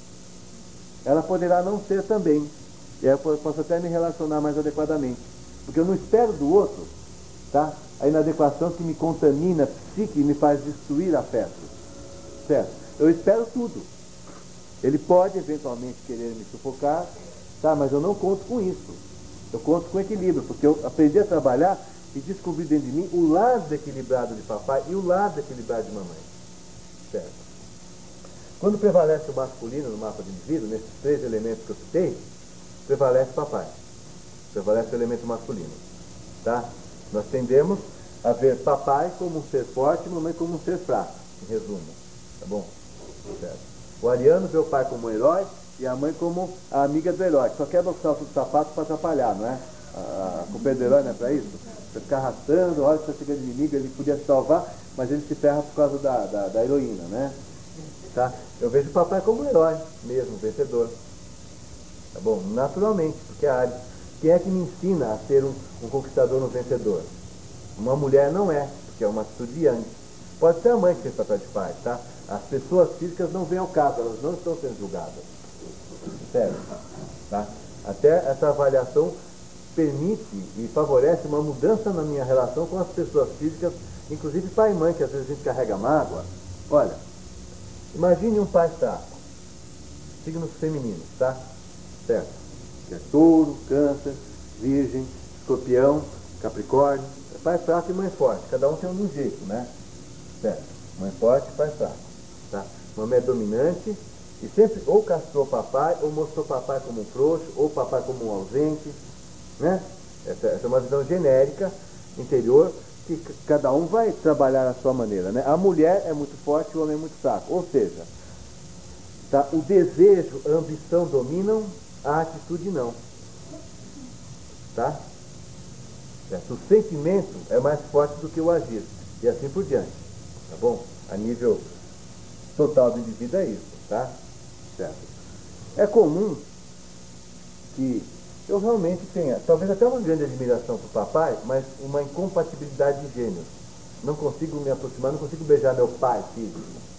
ela poderá não ser também. E aí eu posso até me relacionar mais adequadamente. Porque eu não espero do outro, tá? A inadequação que me contamina a psique e me faz destruir afeto. Certo? Eu espero tudo. Ele pode, eventualmente, querer me sufocar, tá? Mas eu não conto com isso. Eu conto com equilíbrio, porque eu aprendi a trabalhar e descobri dentro de mim o lado equilibrado de papai e o lado equilibrado de mamãe. Certo? Quando prevalece o masculino no mapa de indivíduo, nesses três elementos que eu citei, prevalece papai. Prevalece o elemento masculino. Tá? Nós tendemos a ver papai como um ser forte e mamãe como um ser fraco, em resumo. Tá bom? Certo. O ariano vê o pai como um herói e a mãe como a amiga do herói. Só quebra o salto do sapato para atrapalhar, não é? A culpa do herói não é para isso? Você ficar arrastando, a hora que você chega de inimigo, ele podia se salvar, mas ele se ferra por causa da heroína, né? Tá? Eu vejo o papai como um herói mesmo, vencedor. Tá bom? Naturalmente, porque a Ares, quem é que me ensina a ser um conquistador, um vencedor? Uma mulher não é, porque é uma atitude yang. Pode ser a mãe que fez papel de pai, tá? As pessoas físicas não vêm ao caso, elas não estão sendo julgadas. Sério, tá? Até essa avaliação permite e favorece uma mudança na minha relação com as pessoas físicas, inclusive pai e mãe, que às vezes a gente carrega mágoa. Olha, imagine um pai fraco, signos femininos, tá? Certo? Que é touro, câncer, virgem, escorpião, capricórnio. É pai fraco e mãe forte, cada um tem um jeito, né? Certo? Mãe forte e pai fraco, tá? Mamãe é dominante e sempre ou castrou papai, ou mostrou papai como um frouxo, ou papai como um ausente, né? Essa é uma visão genérica, interior, que cada um vai trabalhar à sua maneira, né? A mulher é muito forte, o homem é muito fraco. Ou seja, tá, o desejo, a ambição dominam, a atitude não. Tá? Certo? O sentimento é mais forte do que o agir. E assim por diante. Tá bom? A nível total do indivíduo é isso. Tá? Certo? É comum que eu realmente tenha, talvez até uma grande admiração para o papai, mas uma incompatibilidade de gênios. Não consigo me aproximar, não consigo beijar meu pai físico.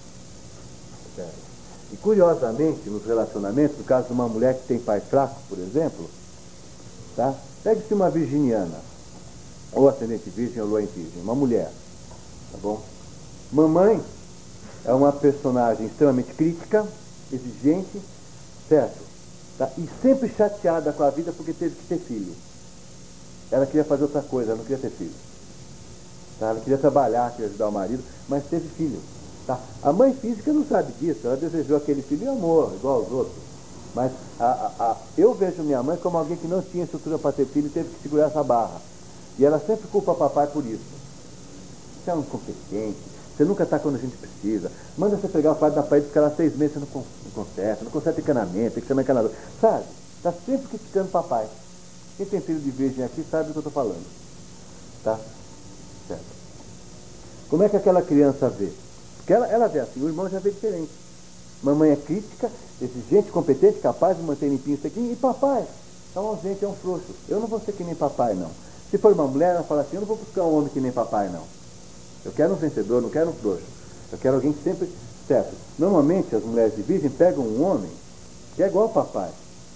Certo? E curiosamente, nos relacionamentos, no caso de uma mulher que tem pai fraco, por exemplo, tá? Pegue-se uma virginiana, ou ascendente virgem ou lua em virgem, uma mulher, tá bom? Mamãe é uma personagem extremamente crítica, exigente, certo? Tá? E sempre chateada com a vida porque teve que ter filho. Ela queria fazer outra coisa, ela não queria ter filho. Tá? Ela queria trabalhar, queria ajudar o marido, mas teve filho. Tá? A mãe física não sabe disso, ela desejou aquele filho e amor, igual aos outros. Mas eu vejo minha mãe como alguém que não tinha estrutura para ter filho e teve que segurar essa barra. E ela sempre culpa o papai por isso. Você é um incompetente, você nunca está quando a gente precisa. Manda você pegar o pai da parede, ficar lá 6 meses, você não conserta, não conserta encanamento, tem que chamar encanador. Sabe? Está sempre criticando o papai. Quem tem filho de virgem aqui sabe do que eu estou falando. Tá? Certo. Como é que aquela criança vê? Porque ela vê assim, o irmão já vê diferente. Mamãe é crítica, exigente, competente, capaz de manter limpinho isso aqui. E papai é um ausente, é um frouxo. Eu não vou ser que nem papai, não. Se for uma mulher, ela fala assim, eu não vou buscar um homem que nem papai, não. Eu quero um vencedor, não quero um frouxo. Eu quero alguém que sempre... Certo. Normalmente, as mulheres de virgem pegam um homem que é igual ao papai.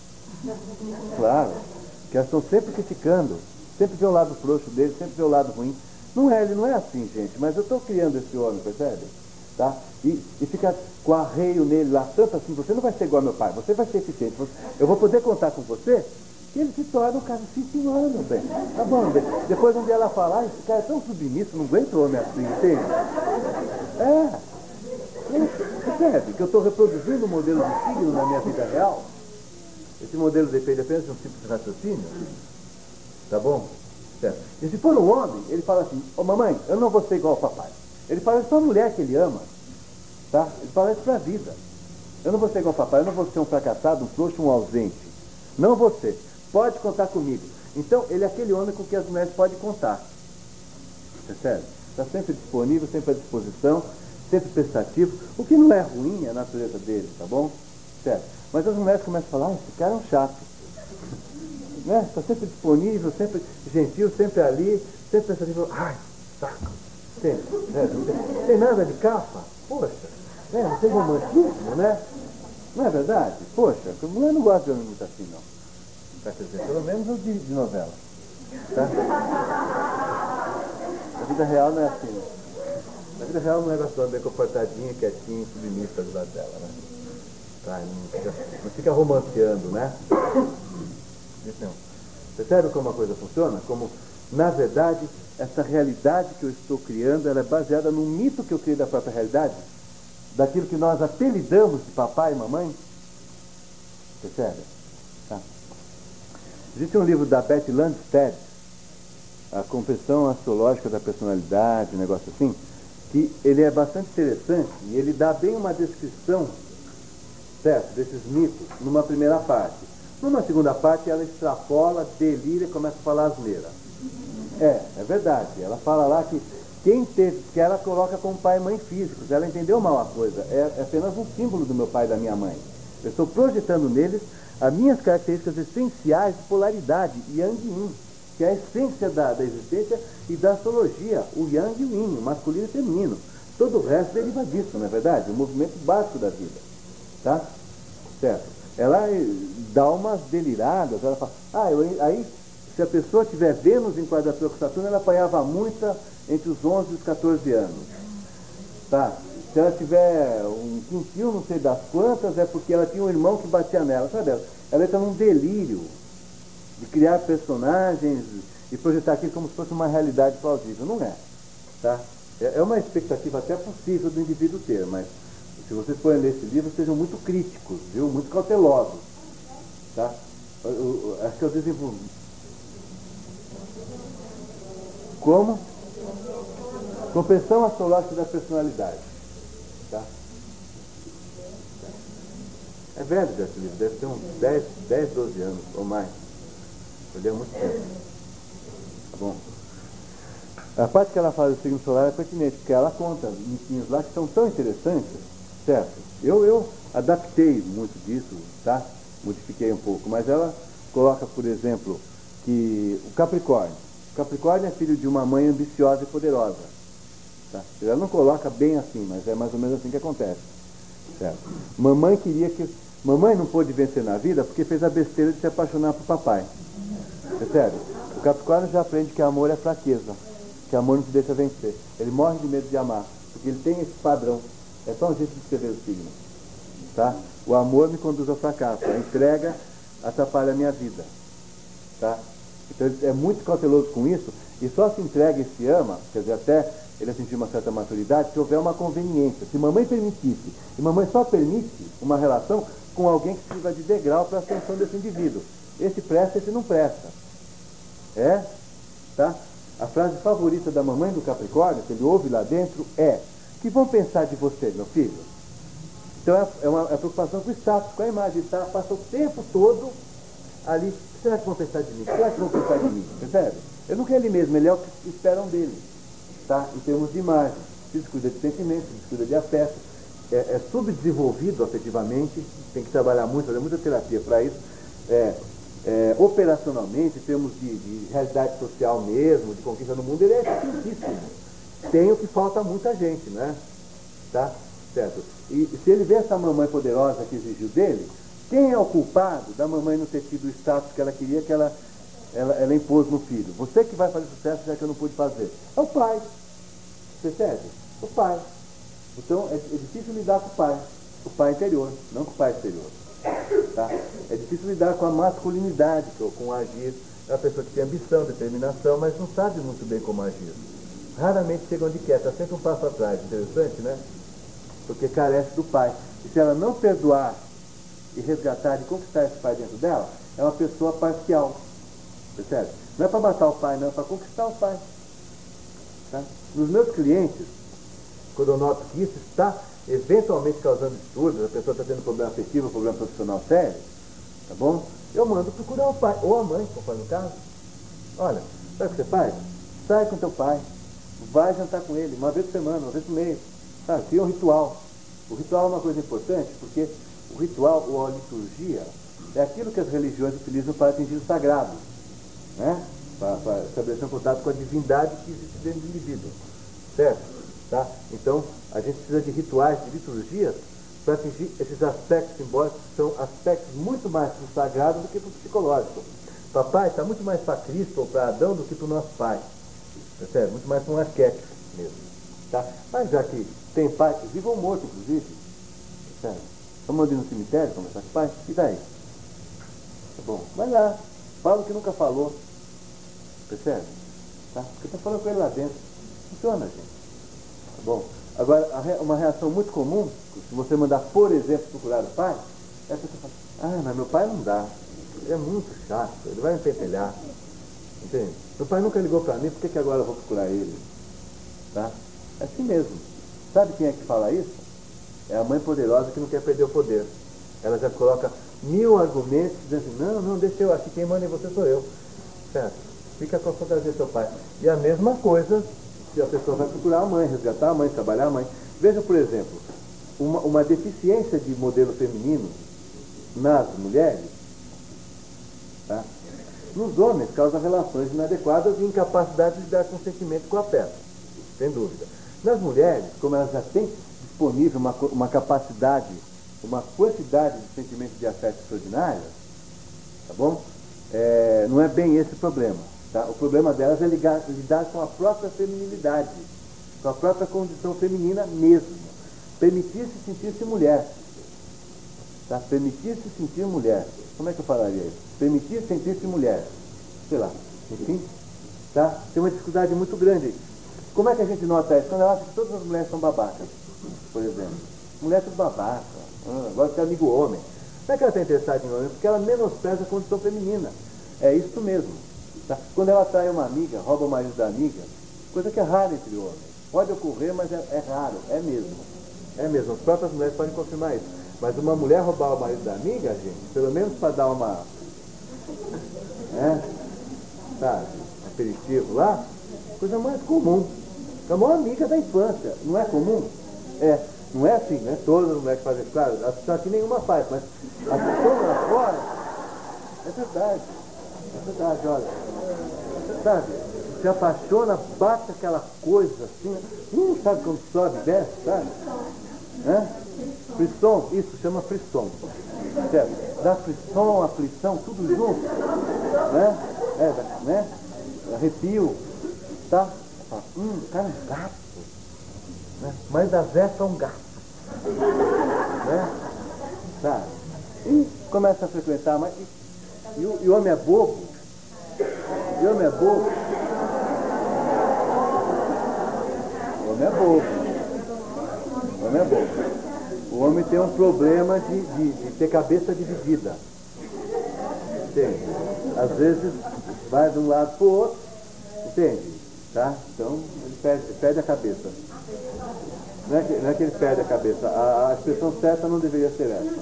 Claro. Que elas estão sempre criticando. Sempre vê o lado frouxo dele, sempre vê o lado ruim. Não é, ele não é assim, gente. Mas eu estou criando esse homem, percebe? Tá? E fica com arreio nele lá, tanto assim, você não vai ser igual ao meu pai, você vai ser eficiente. Eu vou poder contar com você, que ele se torna um cara assim, senhora, meu bem. Tá bom, meu bem. Depois um dia ela falar, esse cara é tão submisso, não aguenta o homem assim, entende? Percebe que eu estou reproduzindo um modelo de signo na minha vida real? Esse modelo depende apenas de um tipo de raciocínio. Tá bom? Certo. E se for um homem, ele fala assim, ô mamãe, eu não vou ser igual ao papai. Ele fala isso para a mulher que ele ama. Tá? Ele fala isso para a vida. Eu não vou ser igual ao papai, eu não vou ser um fracassado, um frouxo, um ausente. Não vou ser. Pode contar comigo. Então, ele é aquele homem com que as mulheres podem contar. Percebe? Está sempre disponível, sempre à disposição, sempre prestativo. O que não é ruim é a natureza dele, tá bom? Certo. Mas as mulheres começam a falar, esse cara é um chato. Né? Está sempre disponível, sempre gentil, sempre ali, sempre prestativo. Ai, saco. Sempre. Não tem nada de capa. Poxa. Né? Não tem romantismo, né? Não é verdade? Poxa, a mulher não gosta de homem muito assim, não. Tá, quer dizer, pelo menos os de novela. Tá? A vida real não é assim, né? Na vida real não é gostosa, bem comportadinha, quietinha, submissa do lado dela, né? Tá? Não fica romanceando, né? Não. Percebe como a coisa funciona? Como, na verdade, essa realidade que eu estou criando, ela é baseada num mito que eu criei da própria realidade, daquilo que nós apelidamos de papai e mamãe. Percebe? Tá. Existe um livro da Beth Landstedt, A Compreensão Astrológica da Personalidade, um negócio assim, que ele é bastante interessante e ele dá bem uma descrição, certo, desses mitos, numa primeira parte. Numa segunda parte, ela extrapola, delira e começa a falar asneira. É verdade. Ela fala lá que quem teve, que ela coloca como pai e mãe físicos. Ela entendeu mal a coisa. É apenas um símbolo do meu pai e da minha mãe. Eu estou projetando neles as minhas características essenciais de polaridade, Yang e Yin, que é a essência da existência e da astrologia, o Yang e o Yin, o masculino e o feminino. Todo o resto deriva disso, não é verdade? O movimento básico da vida. Tá? Certo? Ela dá umas deliradas, ela fala, aí se a pessoa tiver Vênus em quadratura com Saturno, ela apanhava multa entre os 11 e os 14 anos. Tá? Se ela tiver um quintil, não sei das quantas, é porque ela tinha um irmão que batia nela, sabe? Ela entra num delírio de criar personagens e projetar aquilo como se fosse uma realidade plausível. Não é. Tá? É uma expectativa até possível do indivíduo ter, mas se vocês forem ler esse livro, sejam muito críticos, viu? Muito cautelosos. Tá? Acho que eu desenvolvi. Como? Compreensão astrológica da personalidade. Tá? É velho esse livro, deve ter uns 10, 12 anos ou mais. Eu li há muito tempo. Tá bom? A parte que ela fala do signo solar é pertinente, porque ela conta mitinhos lá que são tão interessantes, certo? Eu adaptei muito disso, tá? Modifiquei um pouco, mas ela coloca, por exemplo, que o Capricórnio é filho de uma mãe ambiciosa e poderosa. Tá? Ela não coloca bem assim, mas é mais ou menos assim que acontece. Certo? Mamãe não pôde vencer na vida porque fez a besteira de se apaixonar por papai. Percebe? O Capricórnio já aprende que amor é fraqueza, que amor não se deixa vencer. Ele morre de medo de amar, porque ele tem esse padrão. É só um jeito de escrever o signo. Tá? O amor me conduz ao fracasso, a entrega atrapalha a minha vida. Tá? Então ele é muito cauteloso com isso, e só se entrega e se ama, quer dizer, até ele atingir uma certa maturidade, se houver uma conveniência. Se mamãe permitisse, e mamãe só permite uma relação com alguém que sirva de degrau para a ascensão desse indivíduo. Esse presta, esse não presta. Tá? A frase favorita da mamãe do Capricórnio, que ele ouve lá dentro, é: que vão pensar de você, meu filho? Então é preocupação com o status, com a imagem. Tá? Passa o tempo todo ali. Será que vão pensar de mim? Será que vão pensar de mim? Percebe? Ele não quer ele mesmo, ele é o que esperam dele. Tá? Em termos de imagem. Se descuida de sentimentos, se descuida de afeto. É subdesenvolvido afetivamente, tem que trabalhar muito, fazer muita terapia para isso. Operacionalmente, em termos de realidade social mesmo, de conquista no mundo, ele é eficientíssimo. Tem o que falta muita gente, né? Tá? Certo? E se ele vê essa mamãe poderosa que exigiu dele, quem é o culpado da mamãe não ter tido o status que ela queria, que ela impôs no filho? Você que vai fazer sucesso, já que eu não pude fazer. É o pai. Percebe? O pai. Então é difícil lidar com o pai interior, não com o pai exterior. Tá? É difícil lidar com a masculinidade, com o agir. É uma pessoa que tem ambição, determinação, mas não sabe muito bem como agir. Raramente chega onde quer, está sempre um passo atrás. Interessante, né? Porque carece do pai. E se ela não perdoar e resgatar e conquistar esse pai dentro dela, é uma pessoa parcial. Percebe? Não é para matar o pai, não, é para conquistar o pai. Tá? Nos meus clientes, quando eu noto que isso está eventualmente causando distúrbios, a pessoa está tendo problema afetivo, problema profissional sério, tá bom? Eu mando procurar o pai, ou a mãe, conforme o caso. Olha, sabe o que você faz? Sai com teu pai, vai jantar com ele, uma vez por semana, uma vez por mês. Sabe? Cria um ritual. O ritual é uma coisa importante, porque o ritual ou a liturgia é aquilo que as religiões utilizam para atingir o sagrado, né? Para estabelecer um contato com a divindade que existe dentro do indivíduo, certo? Tá? Então, a gente precisa de rituais, de liturgias, para atingir esses aspectos simbólicos, que são aspectos muito mais para o sagrado do que para o psicológico. Papai está muito mais para Cristo ou para Adão do que para o nosso pai, percebe? Muito mais para um arquétipo mesmo. Tá? Mas já que tem pai, vivo ou morto, inclusive, percebe? Vamos ali no cemitério conversar com o pai? E daí? Tá bom, vai lá, fala o que nunca falou, percebe? Tá? Porque está falando com ele lá dentro. Funciona, gente. Tá bom? Agora, uma reação muito comum, se você mandar, por exemplo, procurar o pai, é a pessoa fala: mas meu pai não dá, ele é muito chato, ele vai me pentelhar. Entende? Meu pai nunca ligou para mim, por que agora eu vou procurar ele? Tá? É assim mesmo. Sabe quem é que fala isso? É a mãe poderosa que não quer perder o poder. Ela já coloca 1000 argumentos, dizendo assim: não, deixa eu, aqui quem manda em você sou eu. Certo? Fica com a fantasia do seu pai. E a mesma coisa se a pessoa vai procurar a mãe, resgatar a mãe, trabalhar a mãe. Veja, por exemplo, uma deficiência de modelo feminino nas mulheres, tá? Nos homens causa relações inadequadas e incapacidade de lidar com o sentimento com afeto, sem dúvida. Nas mulheres, como elas já têm disponível uma capacidade, uma quantidade de sentimentos de afeto extraordinárias, tá bom? Não é bem esse o problema. Tá? O problema delas é lidar com a própria feminilidade, com a própria condição feminina mesmo. Permitir-se sentir-se mulher. Tá? Permitir-se sentir mulher. Como é que eu falaria isso? Permitir sentir-se mulher. Sei lá. Enfim, tá? Tem uma dificuldade muito grande. Como é que a gente nota isso? Quando ela acha que todas as mulheres são babacas, por exemplo. Mulher é tudo babaca. Agora tem amigo homem. Como é que ela está interessada em homem? Porque ela menospreza a condição feminina. É isso mesmo. Tá? Quando ela trai uma amiga, rouba o marido da amiga, coisa que é rara entre homens. Pode ocorrer, mas é raro, é mesmo. É mesmo, as próprias mulheres podem confirmar isso. Mas uma mulher roubar o marido da amiga, gente, pelo menos para dar uma... sabe, aperitivo lá, coisa mais comum. É uma amiga da infância, não é comum? Não é assim, né? Todas as mulheres que fazem isso, claro, aqui nenhuma faz, mas a pessoa lá fora, é verdade, olha, sabe, se apaixona, bate aquela coisa assim, sabe quando sobe e desce, sabe? Frisson, isso chama frisson, certo? Dá frisson, aflição, tudo junto, né? Arrepio, tá? Cara, é um gato, né? Mas da Zé é um gato, né? Tá? E começa a frequentar, mas e o homem é bobo? E o homem é bobo? O homem é bobo. O homem é bobo. O homem tem um problema de ter cabeça dividida. Entende? Às vezes vai de um lado para o outro, entende? Tá? Então ele perde a cabeça. Não é que ele perde a cabeça. A expressão certa não deveria ser essa.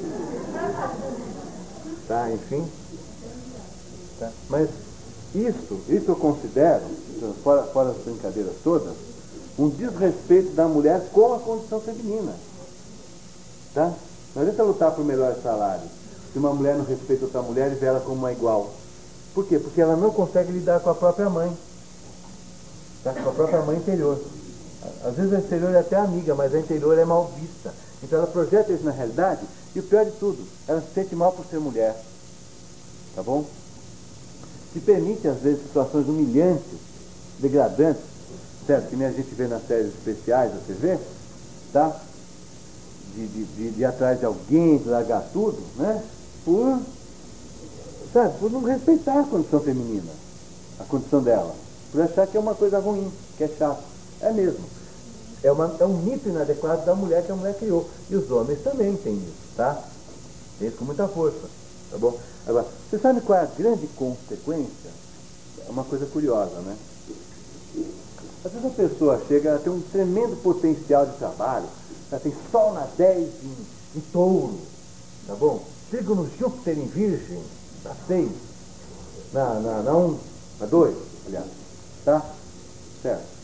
Tá? Enfim. Tá? Mas isso eu considero, fora as brincadeiras todas, um desrespeito da mulher com a condição feminina. Tá? Não adianta lutar por melhores salários se uma mulher não respeita outra mulher e vê ela como uma igual. Por quê? Porque ela não consegue lidar com a própria mãe. Tá? Com a própria mãe interior. Às vezes a exterior é até amiga, mas a interior é mal vista. Então ela projeta isso na realidade e o pior de tudo, ela se sente mal por ser mulher. Tá bom? Se permite às vezes situações humilhantes, degradantes, certo? Que nem a gente vê nas séries especiais da TV, tá? De ir atrás de alguém, de largar tudo, né? Por não respeitar a condição feminina, a condição dela. Por achar que é uma coisa ruim, que é chato. É mesmo. É um mito inadequado da mulher que a mulher criou. E os homens também têm isso, tá? Tem isso com muita força, tá bom? Agora, você sabe qual é a grande consequência? É uma coisa curiosa, né? Às vezes a pessoa chega, ela tem um tremendo potencial de trabalho, ela tem Sol na 10 em Touro, tá bom? Signo Júpiter em Virgem, na 6, na 1, na 2, aliás, tá? Certo?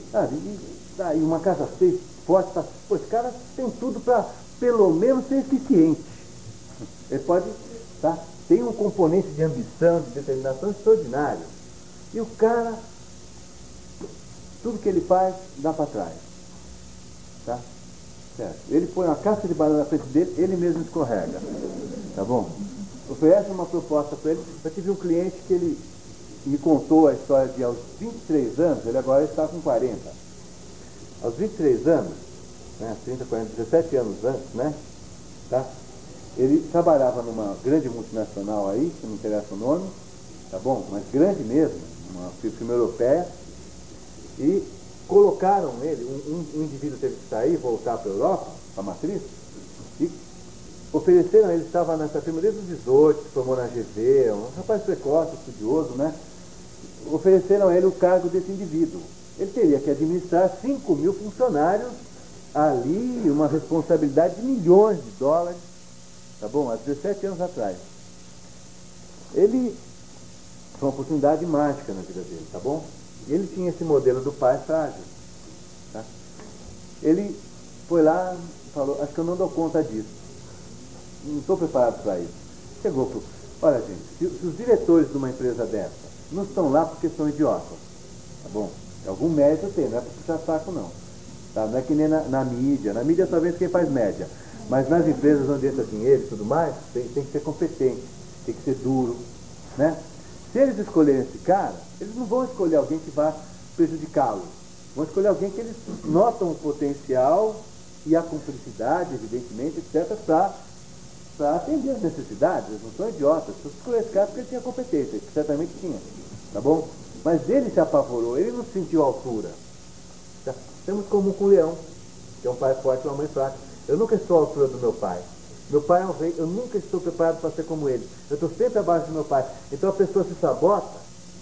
E uma casa 6 forte, pô, esse cara tem tudo para pelo menos ser eficiente. Ele pode, tá? Tem um componente de ambição, de determinação extraordinário. E o cara, tudo que ele faz, dá para trás. Tá? Certo? Ele põe uma caixa de banana na frente dele, ele mesmo escorrega. Tá bom? Oferece uma proposta para ele. Eu tive um cliente que ele me contou a história de aos 23 anos, ele agora está com 40. Aos 23 anos, né, 30, 40, 17 anos antes, né? Tá? Ele trabalhava numa grande multinacional aí, que não interessa o nome, tá bom? Mas grande mesmo, uma firma europeia, e colocaram ele, um indivíduo teve que sair, voltar para a Europa, para a matriz, e ofereceram, ele estava nessa firma desde os 18, se formou na GV, um rapaz precoce, estudioso, né? Ofereceram a ele o cargo desse indivíduo. Ele teria que administrar 5.000 funcionários ali, uma responsabilidade de milhões de dólares, tá bom? Há 17 anos atrás. Ele foi uma oportunidade mágica na vida dele, tá bom? Ele tinha esse modelo do pai frágil, tá? Ele foi lá e falou, acho que eu não dou conta disso. Não estou preparado para isso. Chegou para olha gente, se os diretores de uma empresa dessa não estão lá porque são idiotas, tá bom? Algum mérito tem, não é para puxar saco não. Tá? Não é que nem na mídia só vê quem faz média. Mas nas empresas onde entra dinheiro e tudo mais, tem que ser competente, tem que ser duro, né? Se eles escolherem esse cara, eles não vão escolher alguém que vá prejudicá-los. Vão escolher alguém que eles notam o potencial e a cumplicidade, evidentemente, etc., para atender as necessidades. Eles não são idiotas. Se escolher esse cara porque ele tinha competência, que certamente tinha, tá bom? Mas ele se apavorou, ele não sentiu altura. Tá? Temos comum com o leão, que é um pai forte e uma mãe fraca. Eu nunca estou à altura do meu pai. Meu pai é um rei, eu nunca estou preparado para ser como ele. Eu estou sempre abaixo do meu pai. Então a pessoa se sabota,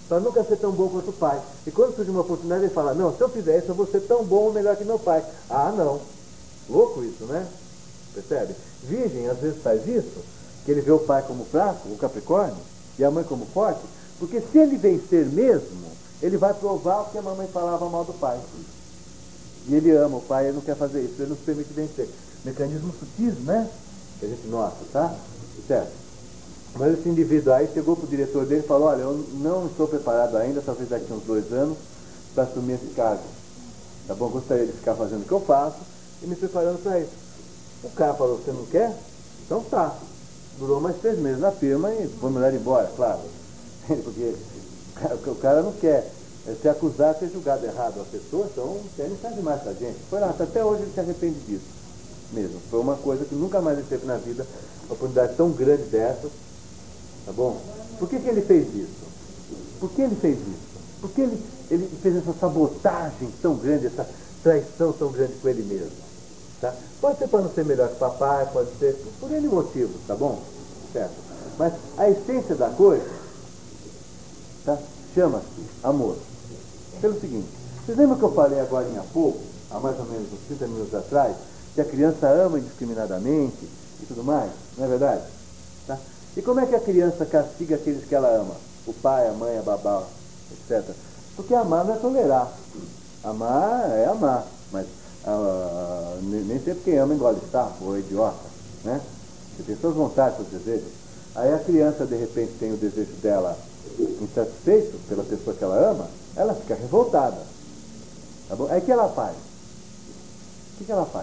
para nunca ser tão bom quanto o pai. E quando surge uma oportunidade, ele fala, não, se eu fizer isso, eu vou ser tão bom ou melhor que meu pai. Ah, não. Louco isso, né? Percebe? Virgem, às vezes, faz isso, que ele vê o pai como fraco, o Capricórnio, e a mãe como forte, porque se ele vencer mesmo, ele vai provar o que a mamãe falava mal do pai. E ele ama o pai, ele não quer fazer isso, ele não se permite vencer. Mecanismos sutis, né? Que a gente nota, tá? Certo? Mas esse indivíduo aí chegou pro diretor dele e falou, olha, eu não estou preparado ainda, talvez daqui a uns 2 anos, para assumir esse cargo. Tá bom? Gostaria de ficar fazendo o que eu faço e me preparando para isso. O cara falou, você não quer? Então tá. Durou mais 3 meses na firma e foi mandar embora, claro. Porque o cara não quer se acusar de ter julgado errado a pessoa, então ele não faz demais pra gente. Foi lá, até hoje ele se arrepende disso mesmo. Foi uma coisa que nunca mais ele teve na vida, uma oportunidade tão grande dessas, tá bom? Por que ele fez isso? Por que ele fez isso? Por que ele fez essa sabotagem tão grande, essa traição tão grande com ele mesmo? Tá? Pode ser para não ser melhor que o papai, pode ser por N motivos, tá bom? Certo? Mas a essência da coisa, tá? Chama-se amor. Pelo seguinte, vocês lembram que eu falei agora há pouco, há mais ou menos uns 30 minutos atrás, que a criança ama indiscriminadamente e tudo mais, não é verdade? Tá? E como é que a criança castiga aqueles que ela ama? O pai, a mãe, a babá, etc. Porque amar não é tolerar. Amar é amar, mas nem sempre quem ama engole sapo ou é idiota, né? Você tem suas vontades, seus desejos. Aí a criança, de repente, tem o desejo dela insatisfeito pela pessoa que ela ama, ela fica revoltada. Tá bom? Aí o que ela faz? O que ela faz?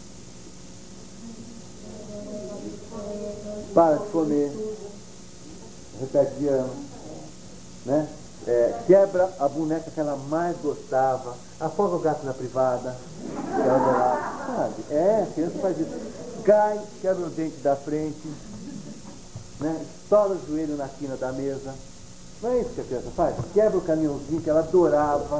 Para de comer, repete de ano, né? Quebra a boneca que ela mais gostava, afoga o gato na privada, que ela adorava, sabe? A criança faz isso. Cai, quebra o dente da frente, né? Estoura o joelho na quina da mesa. Não é isso que a criança faz? Quebra o caminhãozinho que ela adorava,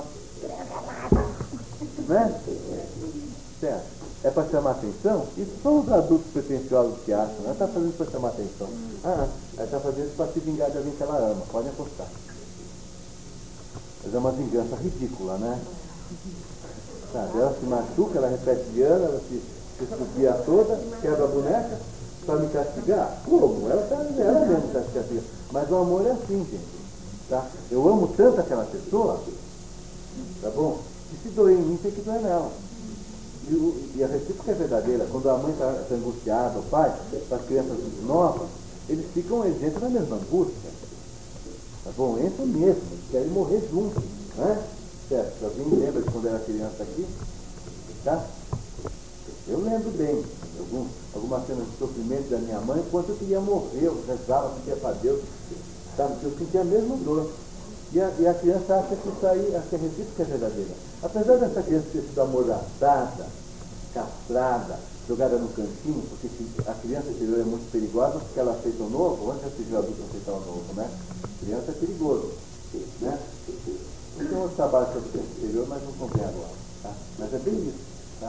né? Certo? É para chamar atenção? Isso são os adultos pretensiosos que acham. Ela está fazendo isso para chamar atenção. Ela está fazendo isso para se vingar de alguém que ela ama. Pode apostar. Mas é uma vingança ridícula, né? Sabe? Ela se machuca, ela repete de ano, ela se estudia toda, quebra a boneca para me castigar. Como? Ela mesmo está se castigando. Mas o amor é assim, gente. Tá? Eu amo tanto aquela pessoa, tá bom? Que se doer em mim, tem que doer nela. E a recíproca é verdadeira. Quando a mãe está angustiada, o pai, para as crianças novas, eles entram na mesma angústia. Tá bom? Entram mesmo, eles querem morrer juntos, né? Certo? Alguém lembra de quando era criança aqui? Tá? Eu lembro bem, algumas cenas de sofrimento da minha mãe, enquanto eu queria morrer, eu rezava, pedia para Deus, sabe? Porque eu sentia a mesma dor. E a criança acha que isso aí, acha que a recíproca é verdadeira. Apesar dessa criança ter sido amordaçada, castrada, jogada no cantinho, porque a criança interior é muito perigosa, porque ela aceita o novo, antes de ser adulto aceitar o novo, né? A criança é perigoso, né? Então eu trabalho sobre a criança interior, mas não convém agora, tá? Mas é bem isso, tá?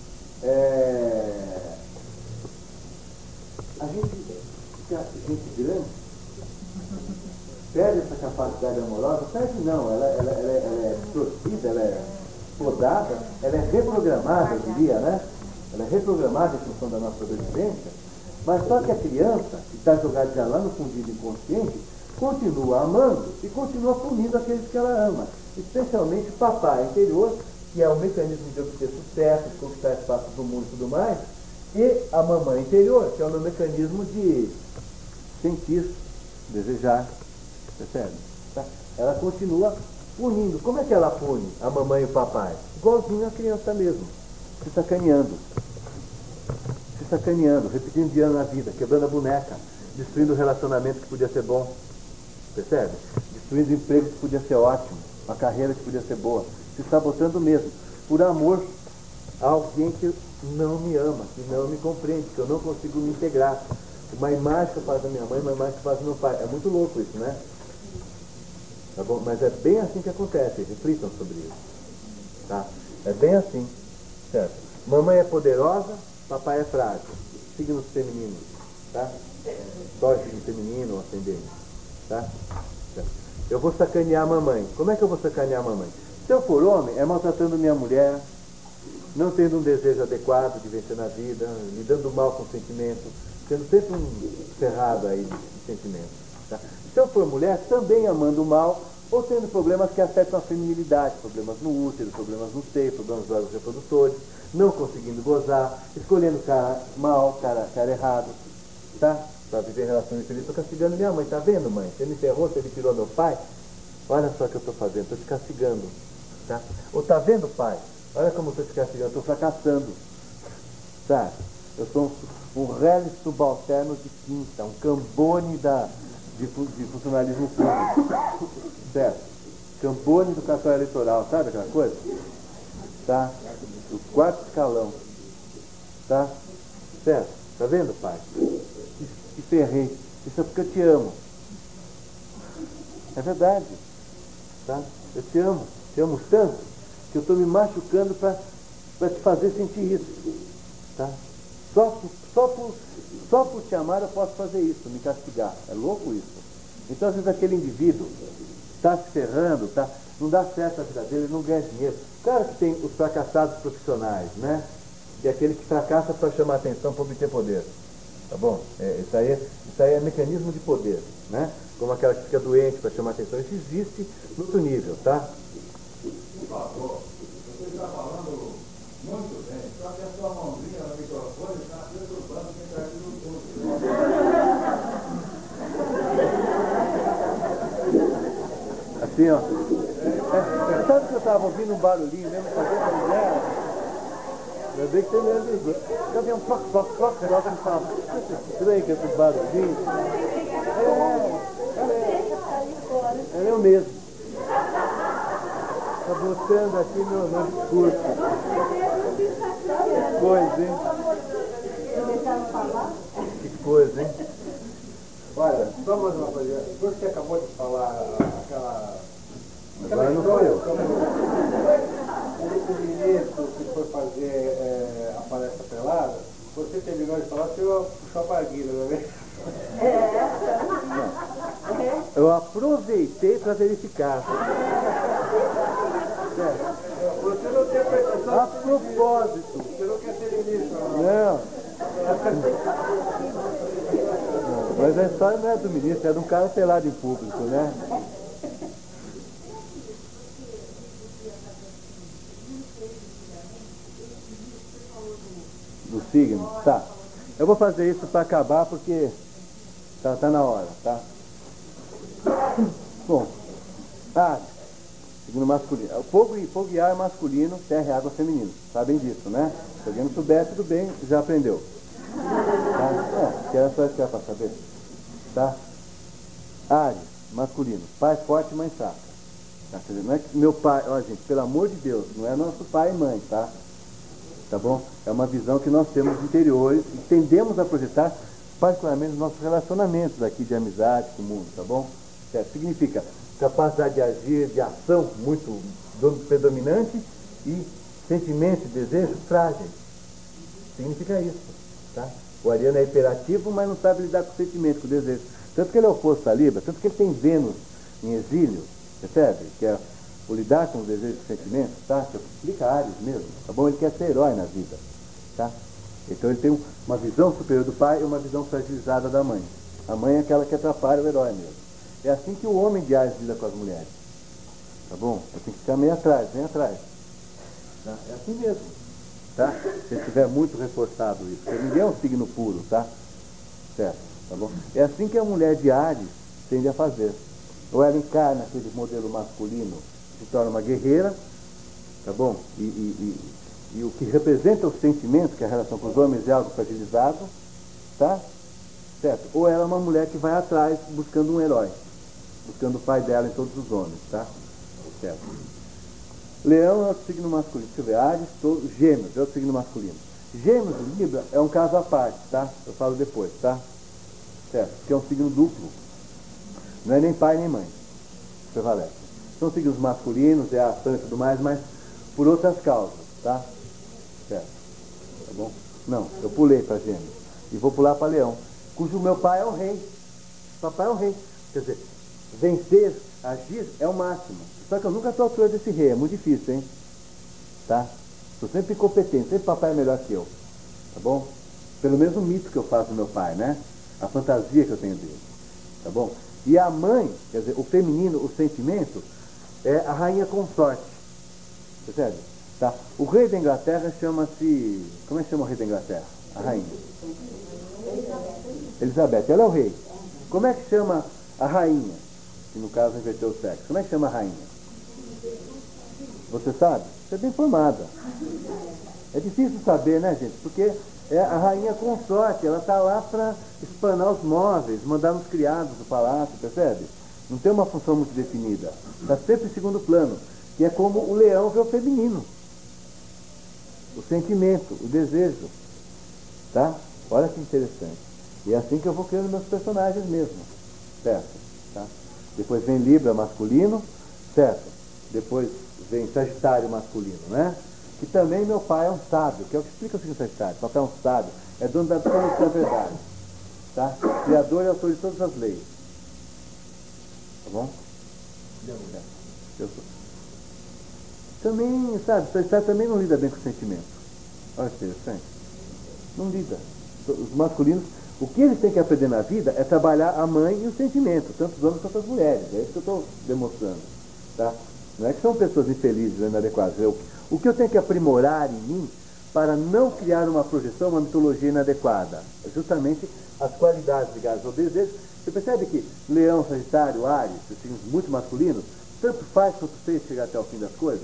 A gente grande perde essa capacidade amorosa, perde não, ela é distorcida, ela é podada, ela é reprogramada, eu diria, né? Ela é reprogramada em função da nossa sobrevivência, mas só que a criança, que está jogada já lá no fundinho inconsciente, continua amando e continua punindo aqueles que ela ama, especialmente o papai interior, que é o mecanismo de obter sucesso, de conquistar espaço do mundo e tudo mais, e a mamãe interior, que é o meu mecanismo de sentir, desejar, percebe? Tá? Ela continua punindo. Como é que ela pune a mamãe e o papai? Igualzinho a criança mesmo, se sacaneando, repetindo de ano na vida, quebrando a boneca, destruindo o relacionamento que podia ser bom, percebe? Destruindo o emprego que podia ser ótimo, a carreira que podia ser boa, se sabotando mesmo, por amor a alguém que não me ama, que não me compreende, que eu não consigo me integrar. Uma imagem que eu faço da minha mãe, uma imagem que eu faço do meu pai. É muito louco isso, né? Tá bom? Mas é bem assim que acontece, reflitam sobre isso. Tá? É bem assim, certo? Mamãe é poderosa, papai é frágil. Signos femininos, tá? Só signo feminino ou ascendente, tá? Certo. eu vou sacanear a mamãe. Como é que eu vou sacanear a mamãe? Se eu for homem, é maltratando minha mulher, não tendo um desejo adequado de vencer na vida, lidando mal com o sentimento, sendo sempre um cerrado aí de sentimento. Tá? Se eu for mulher, também amando mal, ou tendo problemas que afetam a feminilidade, problemas no útero, problemas no seio, problemas dos órgãos reprodutores, não conseguindo gozar, escolhendo cara mal, cara errado, tá? Para viver relação infeliz, estou castigando minha mãe, tá vendo, mãe? Você me ferrou, você me tirou meu pai? Olha só o que eu estou fazendo, estou te castigando, tá? Ou tá vendo, pai? Olha como eu estou te castigando, estou fracassando, sabe? Eu sou um reles subalterno de quinta, um cambone de funcionalismo público, certo? Cambone do cartório eleitoral, sabe aquela coisa? Tá? O quarto escalão, tá? Certo? Tá vendo, pai? Que ferrei. Isso é porque eu te amo. É verdade, tá? Eu te amo tanto que eu estou me machucando para te fazer sentir isso, tá? Só por te amar eu posso fazer isso, me castigar. É louco isso. Então, às vezes, aquele indivíduo está se ferrando, tá? Não dá certo a vida dele, ele não ganha dinheiro. Claro que tem os fracassados profissionais, né? E aquele que fracassa para chamar atenção, para obter poder. Tá bom? Isso aí é mecanismo de poder, né? Como aquela que fica doente para chamar atenção. Isso existe no outro nível, tá? Por favor, você está falando muito bem, só que a sua mãozinha no microfone está perturbando quem está aqui no fundo. Assim, ó. Sabe que eu estava ouvindo um barulhinho mesmo, fazendo a mulher? Eu dei que você me avisou. Já vi um ploc no salto. Estranho que esses barulhinhos. Ela é o mesmo. Está botando aqui no discurso. Que coisa, hein? Que coisa, hein? Olha, só mais uma coisa. Você acabou de falar aquela Agora não sou eu. O ministro que foi fazer a palestra pelada, você terminou de falar, você puxou a barguilha, não é mesmo? Eu aproveitei para verificar. Você não tem pretensão. A propósito. Você não quer ser ministro, não? Não. Mas a história não é do ministro, é de um cara pelado em público, né? Do signo? Tá. Eu vou fazer isso para acabar porque tá na hora, tá? Bom, signo masculino. Fogo e ar masculino, terra e água feminino. Sabem disso, né? Se alguém não souber, tudo bem, já aprendeu. Tá? Que era só isso que era para saber. Tá? Ares, masculino. Pai forte e mãe fraca. Tá? Quer dizer, não é que meu pai, ó gente, pelo amor de Deus, não é nosso pai e mãe, tá? Tá bom? É uma visão que nós temos interiores e tendemos a projetar particularmente nos nossos relacionamentos aqui de amizade com o mundo, tá bom? Certo? Significa capacidade de agir, de ação muito predominante e sentimentos e desejos frágeis. Significa isso, tá? O ariano é hiperativo, mas não sabe lidar com o sentimento, com o desejo. Tanto que ele é oposto à Libra, tanto que ele tem Vênus em exílio, percebe? Que é o lidar com os desejos e sentimentos, tá? Que explica Ares mesmo, tá bom? Ele quer ser herói na vida, tá? Então ele tem uma visão superior do pai e uma visão fragilizada da mãe. A mãe é aquela que atrapalha o herói mesmo. É assim que o homem de Ares lida com as mulheres, tá bom? Eu tenho que ficar meio atrás, tá? É assim mesmo, tá? Se estiver muito reforçado isso, porque ninguém é um signo puro, tá? Certo, tá bom? É assim que a mulher de Ares tende a fazer. Ou ela encarna aquele modelo masculino, se torna uma guerreira, tá bom? E o que representa os sentimentos, que é a relação com os homens, é algo fragilizado, tá? Certo? Ou ela é uma mulher que vai atrás buscando um herói, buscando o pai dela em todos os homens, tá? Certo? Leão é outro signo masculino. Deixa eu ver, Ares, Gêmeos é outro signo masculino. Gêmeos e Libra é um caso à parte, tá? Eu falo depois, tá? Certo? Porque é um signo duplo. Não é nem pai nem mãe. Prevalece. São signos masculinos, é a ação e tudo mais, mas por outras causas, tá? Certo? Tá bom? Não, eu pulei para Gêmeos. E vou pular para Leão, cujo meu pai é o rei. Papai é o rei. Quer dizer, vencer Agir é o máximo. Só que eu nunca estou à altura desse rei, é muito difícil, hein? Tá? Sou sempre incompetente, sempre papai é melhor que eu. Tá bom? Pelo menos o mito que eu faço do meu pai, né? A fantasia que eu tenho dele. Tá bom? E a mãe, quer dizer, o feminino, o sentimento, é a rainha consorte. Percebe? Tá? O rei da Inglaterra chama-se... Como é que chama o rei da Inglaterra? A rainha. Elizabeth. Ela é o rei. Como é que chama a rainha? Que no caso inverteu o sexo. Como é que chama a rainha? Você sabe? Você é bem informada. É difícil saber, né, gente? Porque é a rainha consorte. Ela está lá para espanar os móveis, mandar nos criados do palácio, percebe? Não tem uma função muito definida. Está sempre em segundo plano. Que é como o leão vê o feminino. O sentimento, o desejo. Tá? Olha que interessante. E é assim que eu vou criando meus personagens mesmo. Certo? Tá? Depois vem Libra masculino, certo? Depois vem Sagitário masculino, né? Que também meu pai é um sábio, que é o que explica o que é Sagitário. O papai é um sábio, é dono da absoluta verdade. Tá? Criador e autor de todas as leis. Tá bom? Eu sou. Também, sabe, Sagitário também não lida bem com o sentimento. Olha que interessante. Não lida. Os masculinos, o que eles têm que aprender na vida é trabalhar a mãe e o sentimento, tanto os homens quanto as mulheres. É isso que eu estou demonstrando. Tá? Não é que são pessoas infelizes, inadequadas. O que eu tenho que aprimorar em mim para não criar uma projeção, uma mitologia inadequada? É justamente as qualidades ligadas ao desejo. Você percebe que Leão, Sagitário, Áries, esses signos muito masculinos, tanto faz quanto fez chegar até o fim das coisas?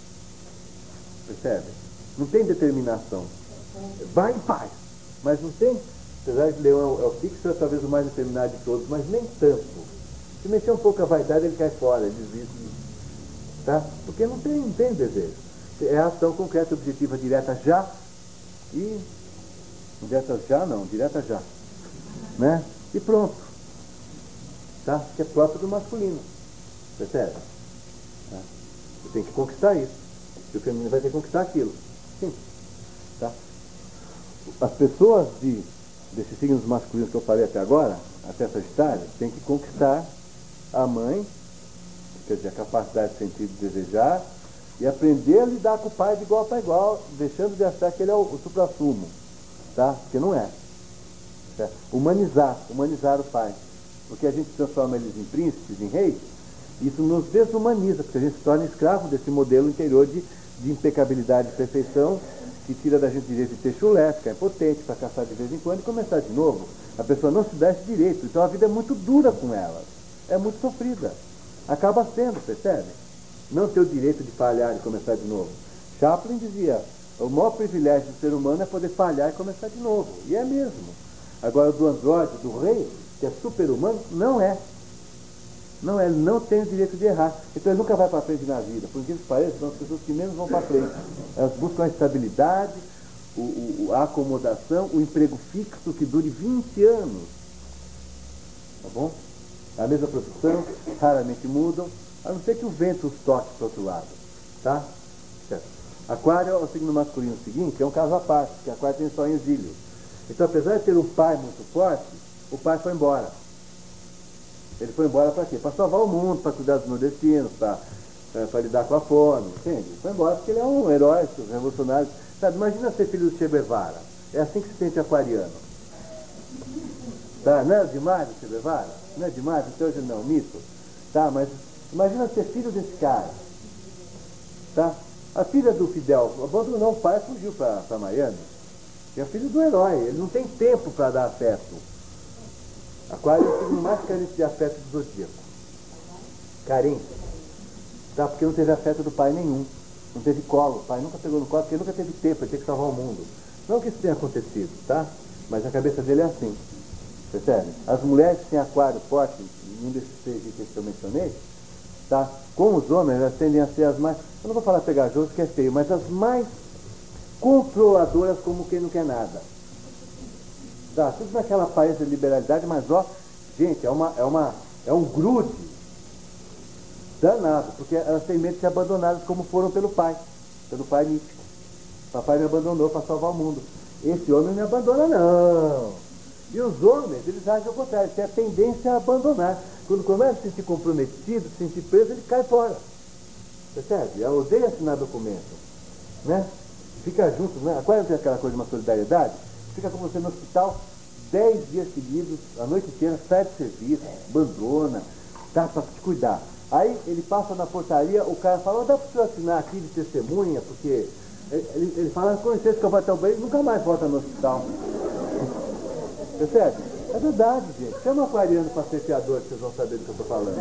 Percebe? Não tem determinação. Vai em paz. Mas não tem. Apesar de Leão é o fixo, é talvez o mais determinado de todos, mas nem tanto. Se mexer um pouco a vaidade, ele cai fora, ele desvia. Tá? Porque não tem desejo. É a ação concreta, objetiva, direta já. E. Direta já não, direta já. Né? E pronto. Tá? Que é próprio do masculino. Percebe? Tá? Você tem que conquistar isso. E o feminino vai ter que conquistar aquilo. Sim. Tá? As pessoas desses signos masculinos que eu falei até agora, até Sagitário, tem que conquistar a mãe, quer dizer, a capacidade de sentir e de desejar, e aprender a lidar com o pai de igual para igual, deixando de achar que ele é o suprassumo, tá? Porque não é. Certo? Humanizar o pai. Porque a gente transforma eles em príncipes, em reis, isso nos desumaniza, porque a gente se torna escravo desse modelo interior de impecabilidade e perfeição, que tira da gente direito de ter chulé, ficar impotente, fracassar de vez em quando e começar de novo. A pessoa não se dá esse direito, então a vida é muito dura com elas, é muito sofrida. Acaba sendo, percebe? Não ter o direito de falhar e começar de novo. Chaplin dizia, o maior privilégio do ser humano é poder falhar e começar de novo. E é mesmo. Agora, do androide, do rei, que é super-humano, não é. Não é, ele não tem o direito de errar. Então ele nunca vai para frente na vida. Por incrível que pareça, são as pessoas que menos vão para frente. Elas buscam a estabilidade, a acomodação, o emprego fixo que dure 20 anos. Tá bom? A mesma profissão, raramente mudam, a não ser que o vento os toque para o outro lado. Tá? Certo. Aquário é o signo masculino seguinte, é um caso à parte, porque Aquário tem só em exílio. Então, apesar de ter um pai muito forte, o pai foi embora. Ele foi embora para quê? Para salvar o mundo, para cuidar dos nordestinos, para lidar com a fome, entende? Ele foi embora porque ele é um herói, revolucionário. Sabe, imagina ser filho do Che Guevara. É assim que se sente aquariano. Tá? Não é demais o Che Guevara? Não é demais? Até hoje não, mito. Tá? Mas imagina ser filho desse cara. Tá? A filha do Fidel abandonou o pai e fugiu para Miami. É o filho do herói. Ele não tem tempo para dar afeto. Aquário é o signo mais carente de afeto do zodíaco. Carente. Tá? Porque não teve afeto do pai nenhum. Não teve colo. O pai nunca pegou no colo porque ele nunca teve tempo. Ele tem que salvar o mundo. Não que isso tenha acontecido, tá? Mas a cabeça dele é assim. Percebe? As mulheres que têm aquário forte, em um desses três que eu mencionei, tá? Com os homens, elas tendem a ser as mais... Eu não vou falar pegajosas, que é feio, mas as mais controladoras como quem não quer nada. Tá, tudo naquela paz de liberalidade, mas ó, gente, é um grude danado, porque elas têm medo de ser abandonadas como foram pelo pai mítico. Papai me abandonou para salvar o mundo. Esse homem não me abandona, não. E os homens, eles agem ao contrário, têm a tendência a abandonar. Quando começa a se sentir comprometido, se sentir preso, ele cai fora. Percebe? Ela odeia assinar documento. Né? Fica junto, né? Quase tem aquela coisa de uma solidariedade. Fica com você no hospital 10 dias seguidos, a noite inteira, sai do serviço, abandona, dá para te cuidar. Aí ele passa na portaria, o cara fala, dá para o senhor assinar aqui de testemunha, porque ele fala, com licença que eu vou até o banheiro, nunca mais volta no hospital. Percebe? É verdade, gente. Chama o aquariano para ser fiador, que vocês vão saber do que eu estou falando.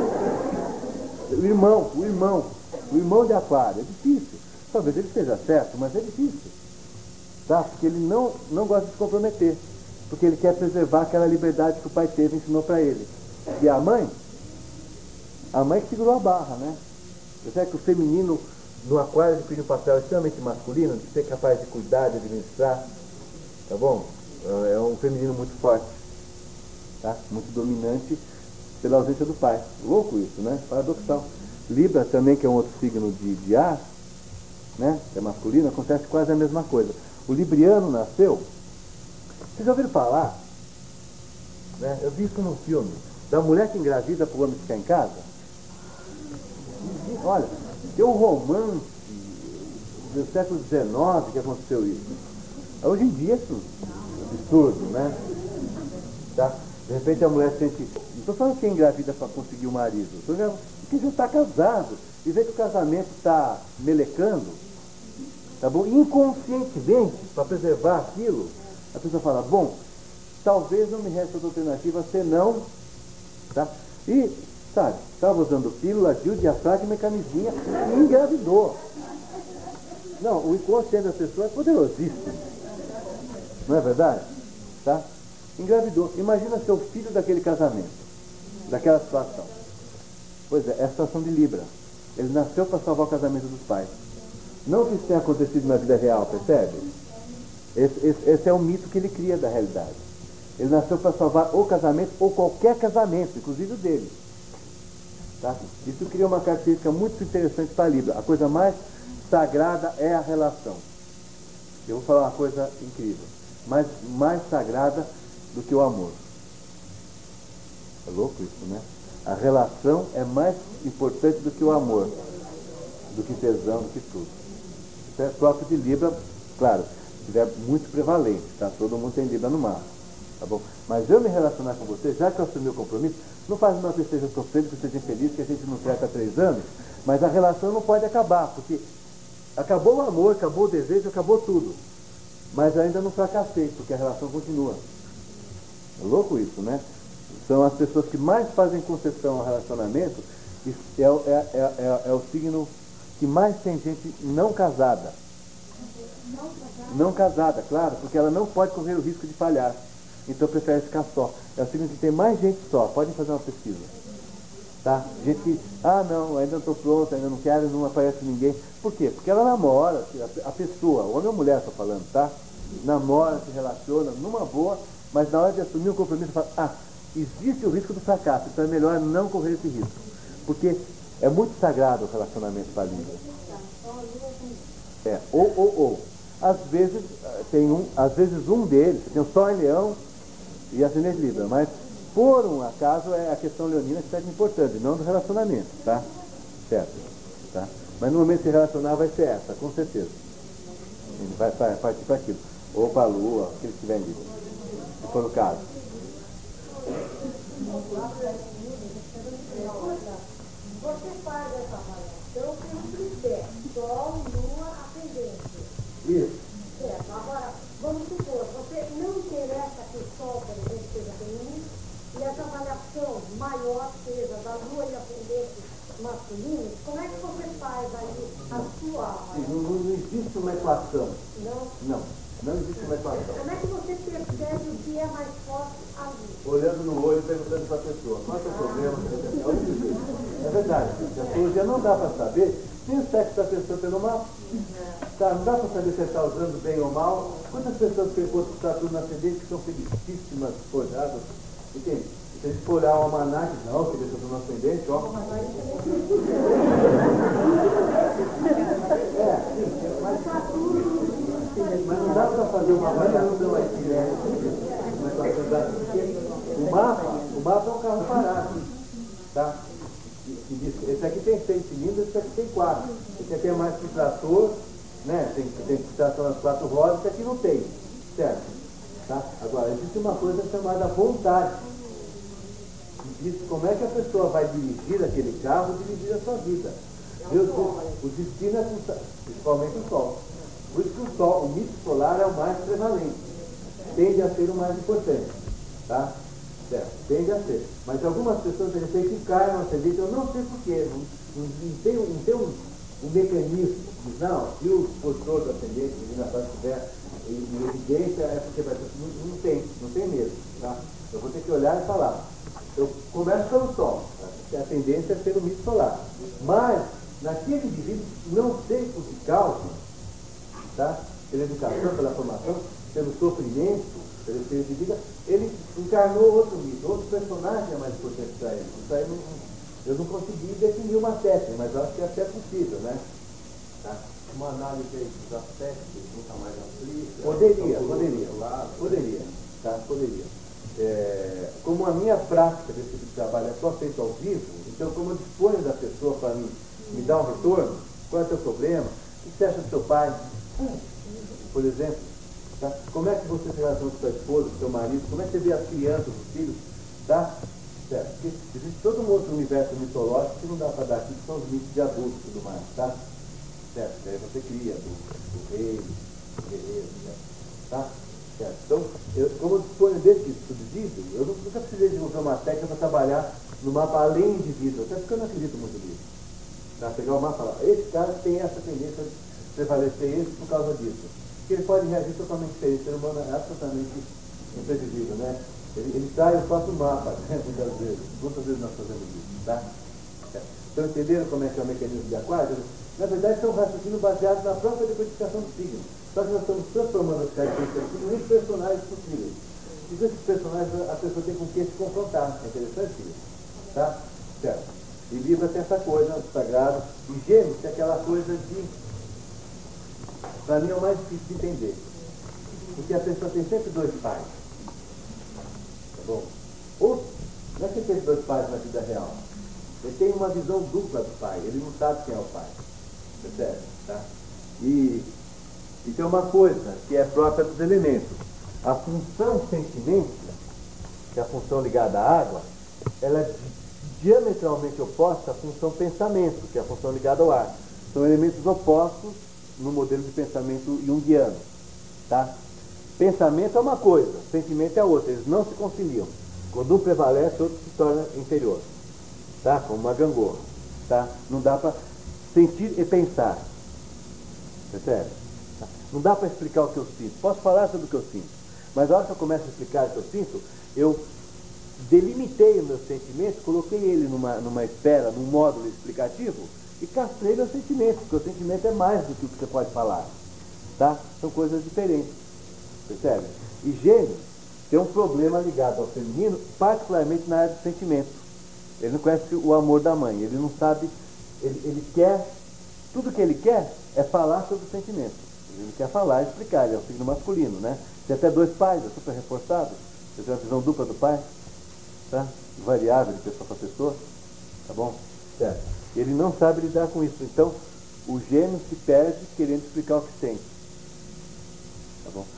O irmão de aquário, é difícil. Talvez ele esteja certo, mas é difícil. Tá? Porque ele não gosta de se comprometer. Porque ele quer preservar aquela liberdade que o pai teve e ensinou para ele. E a mãe que segurou a barra, né? Percebe que o feminino no aquário adquire um papel extremamente masculino, de ser capaz de cuidar, de administrar, tá bom? É um feminino muito forte, tá? Muito dominante pela ausência do pai. Louco isso, né? Paradoxal. Libra também, que é um outro signo de ar, né? Que é masculino, acontece quase a mesma coisa. O libriano nasceu. Vocês já ouviram falar, né? Eu vi isso num filme, da mulher que engravida para o homem ficar em casa. Olha, tem um romance do século XIX que aconteceu isso. Hoje em dia isso é absurdo, né? Tá? De repente a mulher sente... Não estou falando que é engravida para conseguir o marido, estou falando que já está casado e vê que o casamento está melecando, tá bom? Inconscientemente, para preservar aquilo, a pessoa fala, bom, talvez não me reste outra alternativa senão, tá? E, sabe, estava usando pílula, DIU, diafragma e camisinha e engravidou. Não, o inconsciente da pessoa é poderosíssimo. Não é verdade? Tá? Engravidou. Imagina ser o filho daquele casamento, daquela situação. Pois é a situação de Libra. Ele nasceu para salvar o casamento dos pais. Não que isso tenha acontecido na vida real, percebe? Esse é o mito que ele cria da realidade. Ele nasceu para salvar o casamento ou qualquer casamento, inclusive o dele. Tá? Isso cria uma característica muito interessante para Libra. A coisa mais sagrada é a relação. Eu vou falar uma coisa incrível. Mais sagrada do que o amor. É louco isso, né? A relação é mais importante do que o amor, do que tesão, do que tudo. Isso é próprio de Libra, claro, se tiver muito prevalente, tá? Todo mundo tem Libra no mapa, tá bom? Mas eu me relacionar com você, já que eu assumi o compromisso, não faz mal que eu esteja sofrendo, que eu esteja infeliz, que a gente não trata há 3 anos, mas a relação não pode acabar, porque acabou o amor, acabou o desejo, acabou tudo. Mas ainda não fracassei, porque a relação continua. É louco isso, né? São as pessoas que mais fazem concessão ao relacionamento, é o signo que mais tem gente não casada. Não casada, claro, porque ela não pode correr o risco de falhar. Então prefere ficar só. É o signo que tem mais gente só. Podem fazer uma pesquisa. Tá? Gente que, não, ainda não estou pronta, ainda não quero, não aparece ninguém. Por quê? Porque ela namora, a pessoa, homem ou mulher, estou falando, tá? Namora, se relaciona, numa boa, mas na hora de assumir o compromisso, fala, existe o risco do fracasso, então é melhor não correr esse risco. Porque é muito sagrado o relacionamento para a Libra. Ou. Às vezes um deles, tem o Sol em Leão e ascendente Libra, mas por um acaso é a questão leonina que é importante, não do relacionamento, tá? Certo? Tá? Mas no momento de se relacionar vai ser essa, com certeza. Ele vai partir para aquilo. Ou para a Lua, aquele que estiver em Libra. Se for o caso. Você faz essa avaliação pelo critério, Sol, Lua, ascendente. Isso. Certo. Agora, vamos supor, você não interessa que o Sol, por exemplo, seja feminino, e essa avaliação maior seja da Lua e ascendente masculino, como é que você faz aí a sua avaliação? Não existe uma equação. Não existe uma equação. Como é que você percebe o que é mais forte ali? Olhando no olho e perguntando para a pessoa, qual é o seu problema? É verdade, a astrologia não dá para saber se o sexo da pessoa pelo mal. Tá, não dá para saber se ele está usando bem ou mal. Quantas pessoas têm posto Saturno ascendente que são felicíssimas, forjadas? Entende? Se a gente for olhar o almanaque, não, que deixa Saturno ascendente, ó. Mas não dá para fazer uma avaliação aqui, né? O mapa é um carro parado. que diz, esse aqui tem 6 cilindros, esse aqui tem 4. Esse aqui é mais para o trator, né? Tem trator nas 4 rodas, esse aqui não tem. Certo? Tá? Agora, existe uma coisa chamada vontade. Diz como é que a pessoa vai dirigir aquele carro, dirigir a sua vida. O destino é principalmente o Sol. Por isso que o Sol, o mito solar é o mais prevalente. Tende a ser o mais importante. Tá? Certo, tende a ser. Mas algumas pessoas de repente encarnam no ascendente, eu não sei porquê, não tem um mecanismo. Diz, não, se o postor do ascendente, na parte estiver em evidência, é porque vai ter. Não tem mesmo. Tá? Eu vou ter que olhar e falar. Eu começo pelo Sol, a tendência é ser o mito solar. Mas, naquele indivíduo, não sei por que causa, tá? Pela educação, pela formação, pelo sofrimento, pela experiência de vida, ele encarnou outro mito, outro personagem é mais importante para ele. Isso aí eu não consegui definir uma técnica, mas acho que até é possível, né? Tá? Uma análise dos aspectos nunca mais aflita. Poderia. Tá? Poderia. Como a minha prática desse tipo de trabalho é só feito ao vivo, então como eu disponho da pessoa para me dar um retorno, qual é o teu problema? O que você acha do seu pai? Por exemplo, tá? Como é que você se relaciona com sua esposa, com seu marido? Como é que você vê as crianças, os filhos? Tá? Certo? Porque existe todo um outro universo mitológico que não dá para dar aqui, que são os mitos de adultos e tudo mais, tá? Certo? Daí você cria do rei, do guerreiro, tá? Certo? Então, como eu disponho desse subsídio, eu nunca precisei desenvolver uma técnica para trabalhar no mapa além de vida, até porque eu não acredito muito nisso. Tá? Pegar o mapa e falar, esse cara tem essa tendência de prevalecer esse por causa disso. Porque ele pode reagir totalmente diferente, o ser humano é absolutamente imprevisível, né? Ele sai, eu faço o mapa, né? Muitas vezes nós fazemos isso, tá? Certo? Então entenderam como é que é o mecanismo de aquário? Na verdade, é um raciocínio baseado na própria decodificação do signo. Só que nós estamos transformando as características do signo em personagens possíveis. E com esses personagens a pessoa tem com quem se confrontar. É interessante isso. Tá? Certo. E Libra tem essa coisa sagrada. E Gêmeos tem aquela coisa de... Para mim é o mais difícil de entender. Porque a pessoa tem sempre 2 pais. Tá bom? Ou não é que ele tem 2 pais na vida real. Ele tem uma visão dupla do pai. Ele não sabe quem é o pai. Percebe? Tá? E tem uma coisa que é própria dos elementos. A função sentimento, que é a função ligada à água, ela é diametralmente oposta à função pensamento, que é a função ligada ao ar. São elementos opostos no modelo de pensamento junguiano. Tá? Pensamento é uma coisa, sentimento é outra. Eles não se conciliam. Quando um prevalece, outro se torna inferior. Tá? Como uma gangorra. Tá? Não dá para sentir e pensar. Percebe? Tá? Não dá para explicar o que eu sinto. Posso falar sobre o que eu sinto. Mas na hora que eu começo a explicar o que eu sinto, eu delimitei o meu sentimento, coloquei ele numa esfera, num módulo explicativo e castrei meu sentimento, porque o sentimento é mais do que o que você pode falar. Tá? São coisas diferentes. Percebe? E Gêmeos tem um problema ligado ao feminino, particularmente na área do sentimento. Ele não conhece o amor da mãe, ele não sabe, ele quer, tudo que ele quer é falar sobre o sentimento. Ele quer falar e explicar, ele é um signo masculino, né? Tem até 2 pais, é super reforçado. Você tem uma visão dupla do pai, tá? Variável de pessoa para pessoa, tá bom? Certo. Ele não sabe lidar com isso, então o gêmeo se perde querendo explicar o que sente. Tá bom?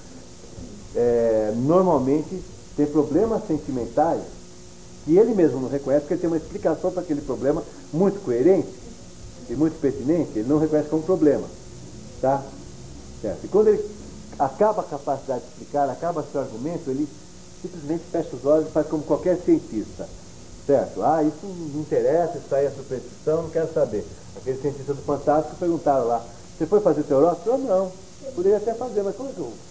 Normalmente tem problemas sentimentais que ele mesmo não reconhece, porque ele tem uma explicação para aquele problema muito coerente e muito pertinente, ele não reconhece como problema. Tá? Certo. E quando ele acaba a capacidade de explicar, acaba seu argumento, ele simplesmente fecha os olhos e faz como qualquer cientista. Certo? Isso não interessa, isso aí é superstição, não quero saber. Aquele cientista do Fantástico perguntaram lá, você foi fazer teu horóscopo? Não, poderia até fazer, mas como é que eu...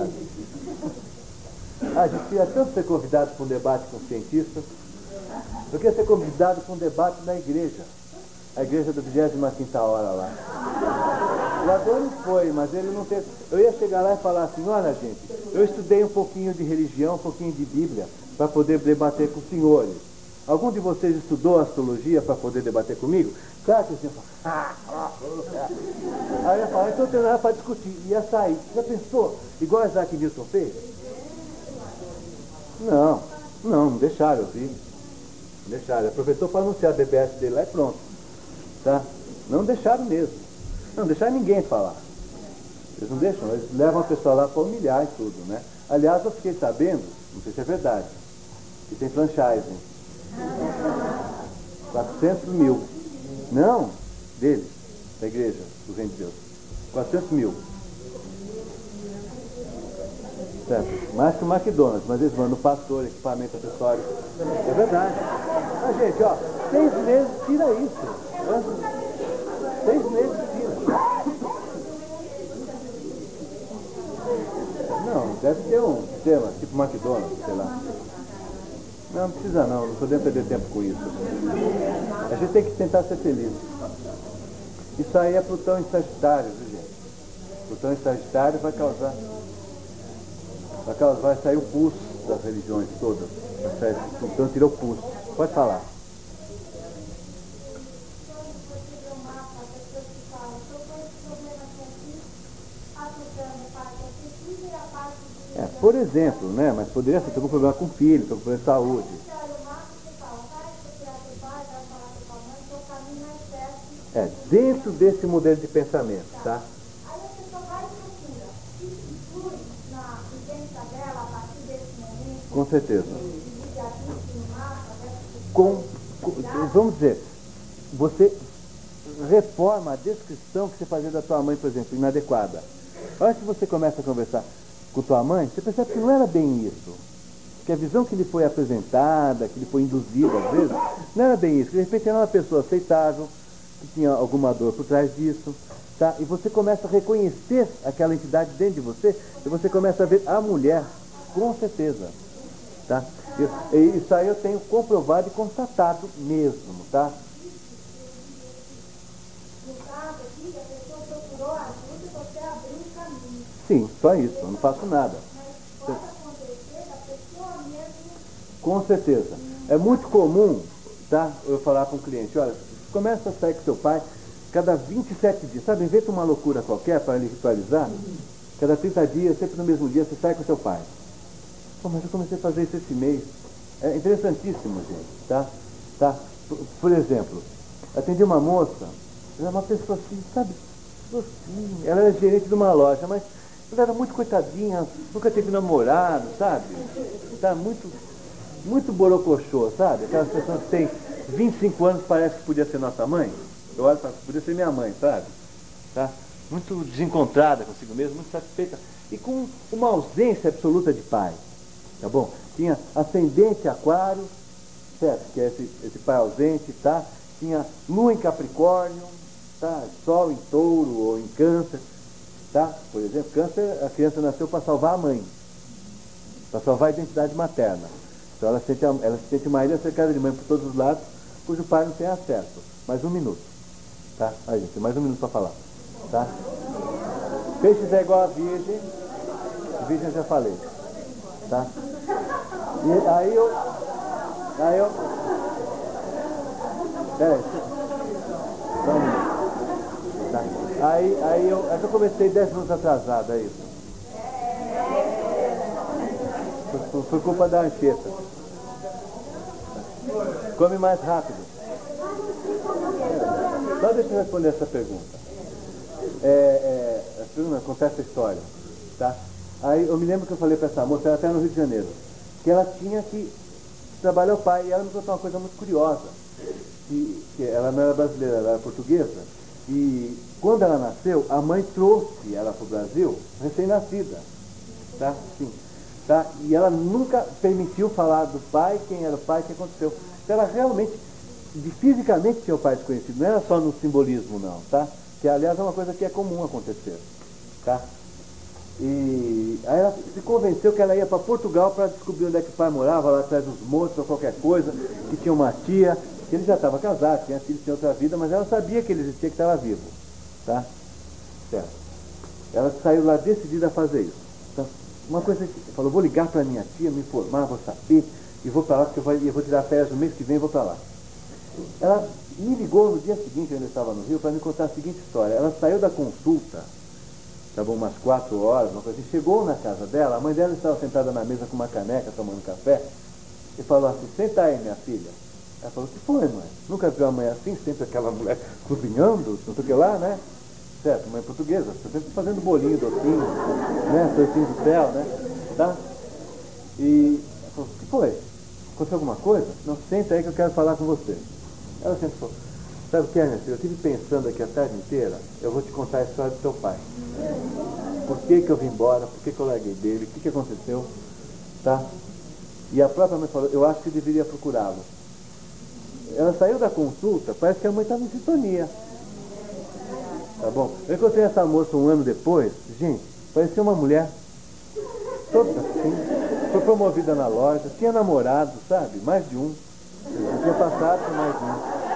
a gente queria tanto ser convidado para um debate com cientistas. Eu queria ser convidado para um debate na igreja. A igreja do 25ª hora lá. O Adão não foi, mas ele não teve... Eu ia chegar lá e falar assim, olha gente, eu estudei um pouquinho de religião, um pouquinho de Bíblia, para poder debater com os senhores. Algum de vocês estudou astrologia para poder debater comigo? Claro que assim, aí eu ia falar, então tem nada para discutir. Ia sair. Já pensou? Igual Isaac Newton fez? Não deixaram eu vir. Deixaram. Ele aproveitou para anunciar a BBS dele lá e pronto. Tá? Não deixaram mesmo. Não deixaram ninguém falar. Eles não deixam, eles levam a pessoa lá para humilhar e tudo, né? Aliás, eu fiquei sabendo, não sei se é verdade, que tem franchising. 400 mil. Não, deles, da igreja, do Reino de Deus. 400 mil. Certo? Mais que o McDonald's, mas eles mandam pastor, equipamento acessório. É verdade. Mas, gente, ó, 6 meses tira isso. Né? 6 meses tira. Não, deve ter um sistema, tipo McDonald's, sei lá. Não precisa não podemos perder tempo com isso. A gente tem que tentar ser feliz. Isso aí é Plutão em Sagitário, viu, gente? Plutão em Sagitário vai sair o pulso das religiões todas. Plutão tirou o pulso. Pode falar. Por exemplo, né? Mas poderia ser algum problema com o filho, algum problema de saúde. Dentro desse modelo de pensamento, tá? Aí a pessoa vai e procura. Isso influi na vivência dela a partir desse momento? Com certeza. Vamos dizer, você reforma a descrição que você fazia da tua mãe, por exemplo, inadequada. A hora que você começa a conversar com tua mãe, você percebe que não era bem isso. Que a visão que lhe foi apresentada, que lhe foi induzida às vezes, não era bem isso. De repente era uma pessoa aceitável, que tinha alguma dor por trás disso, tá? E você começa a reconhecer aquela entidade dentro de você, e você começa a ver a mulher, com certeza, tá? Isso aí eu tenho comprovado e constatado mesmo, tá? No caso aqui, a pessoa procurou ajuda e você abriu o caminho. Sim, só isso, eu não faço nada. Mas pode acontecer da pessoa mesmo. Com certeza. É muito comum, tá? Eu falar para um cliente, olha, começa a sair com seu pai cada 27 dias, sabe? Inventa uma loucura qualquer para ele ritualizar. Cada 30 dias, sempre no mesmo dia, você sai com seu pai. Pô, mas eu comecei a fazer isso esse mês. É interessantíssimo, gente, tá? Por exemplo, atendi uma moça, ela é uma pessoa assim, sabe? Docinha. Ela era gerente de uma loja, mas ela era muito coitadinha, nunca teve namorado, sabe? Tá muito borocochô, sabe? Aquelas pessoas que têm 25 anos, parece que podia ser nossa mãe. Eu olho para podia ser minha mãe, sabe? Tá? Muito desencontrada consigo mesma, muito satisfeita. E com uma ausência absoluta de pai. Tá bom? Tinha ascendente aquário, certo? Que é esse pai ausente, tá? Tinha lua em Capricórnio, tá? Sol em Touro ou em Câncer, tá? Por exemplo, Câncer, a criança nasceu para salvar a mãe, para salvar a identidade materna. Então ela se sente uma ilha cercada de mãe por todos os lados, cujo pai não tem acesso. Mais um minuto, tá? Aí, gente, tem mais um minuto para falar, tá? Peixes é igual a virgem eu já falei, tá? E aí eu peraí, só um minuto, tá? Aí eu comecei 10 minutos atrasado, é isso. Foi culpa da Anchieta. Come mais rápido. Só deixa eu responder essa pergunta. Acontece a história, tá? Aí eu me lembro que eu falei para essa moça, ela até no Rio de Janeiro, que ela tinha que trabalhar o pai, e ela me contou uma coisa muito curiosa, que ela não era brasileira, ela era portuguesa, e quando ela nasceu, a mãe trouxe ela para o Brasil, recém-nascida, tá? Sim. Tá? E ela nunca permitiu falar do pai, quem era o pai, o que aconteceu. Então ela realmente, fisicamente tinha o pai desconhecido, não era só no simbolismo não, tá? Que aliás é uma coisa que é comum acontecer, tá? E aí ela se convenceu que ela ia para Portugal para descobrir onde é que o pai morava, lá atrás dos montes ou qualquer coisa, que tinha uma tia, que ele já estava casado, tinha filhos, tinha outra vida, mas ela sabia que ele existia, que estava vivo, tá? Certo. Ela saiu lá decidida a fazer isso. Então, uma coisa que falou, vou ligar para minha tia, me informar, vou saber, e vou para lá, porque eu vou tirar férias no mês que vem e vou para lá. Ela me ligou no dia seguinte, eu ainda estava no Rio, para me contar a seguinte história. Ela saiu da consulta, estava umas 4 horas, uma coisa assim, chegou na casa dela, a mãe dela estava sentada na mesa com uma caneca, tomando café, e falou assim, senta aí, minha filha. Ela falou, o que foi, mãe? Nunca viu a mãe assim, sempre aquela mulher cozinhando, não sei o que lá, né? Certo, mãe portuguesa, sempre fazendo bolinho, docinho, né? Docinho do céu, né? Tá? E ela falou, o que foi? Aconteceu alguma coisa? Não, senta aí que eu quero falar com você. Ela sempre falou, sabe o que é, minha filha? Eu estive pensando aqui a tarde inteira, eu vou te contar a história do seu pai. Por que que eu vim embora? Por que que eu larguei dele? O que que aconteceu? Tá? E a própria mãe falou, eu acho que deveria procurá-lo. Ela saiu da consulta, parece que a mãe estava em sintonia. Tá bom? Eu encontrei essa moça um ano depois, gente, parecia uma mulher toda assim, foi promovida na loja, tinha namorado, sabe? Mais de um. Tinha passado por mais de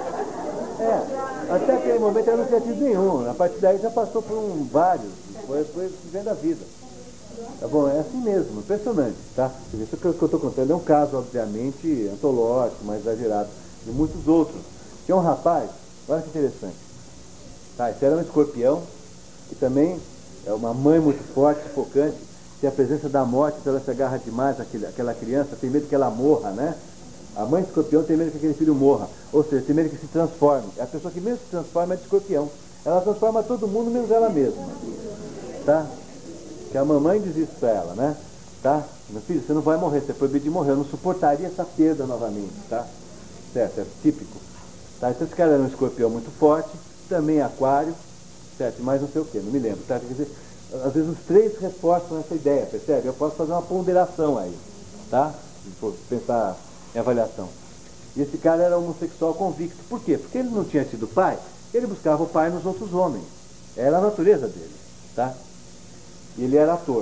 um. Até aquele momento ela não tinha tido nenhum. A partir daí já passou por vários. Foi vivendo a vida. Tá bom? É assim mesmo, impressionante, tá? Isso que eu estou contando é um caso, obviamente, antológico, mais exagerado, de muitos outros. Tinha um rapaz, olha que interessante. Tá, esse era um escorpião, e também é uma mãe muito forte, sufocante, tem a presença da morte, então ela se agarra demais àquela criança, tem medo que ela morra, né? A mãe de escorpião tem medo que aquele filho morra, ou seja, tem medo que se transforme. A pessoa que mesmo se transforma é de escorpião. Ela transforma todo mundo, menos ela mesma. Tá? Que a mamãe diz isso pra ela, né? Tá? Meu filho, você não vai morrer, você é proibido de morrer, eu não suportaria essa perda novamente, tá? Certo, é típico. Tá? Então esse cara era um escorpião muito forte, também aquário, certo? Mais não sei o que, não me lembro, tá? Quer dizer, às vezes os três reforçam essa ideia, percebe? Eu posso fazer uma ponderação aí, tá? Se for pensar em avaliação. E esse cara era homossexual convicto. Por quê? Porque ele não tinha tido pai, ele buscava o pai nos outros homens. Era a natureza dele, tá? E ele era ator.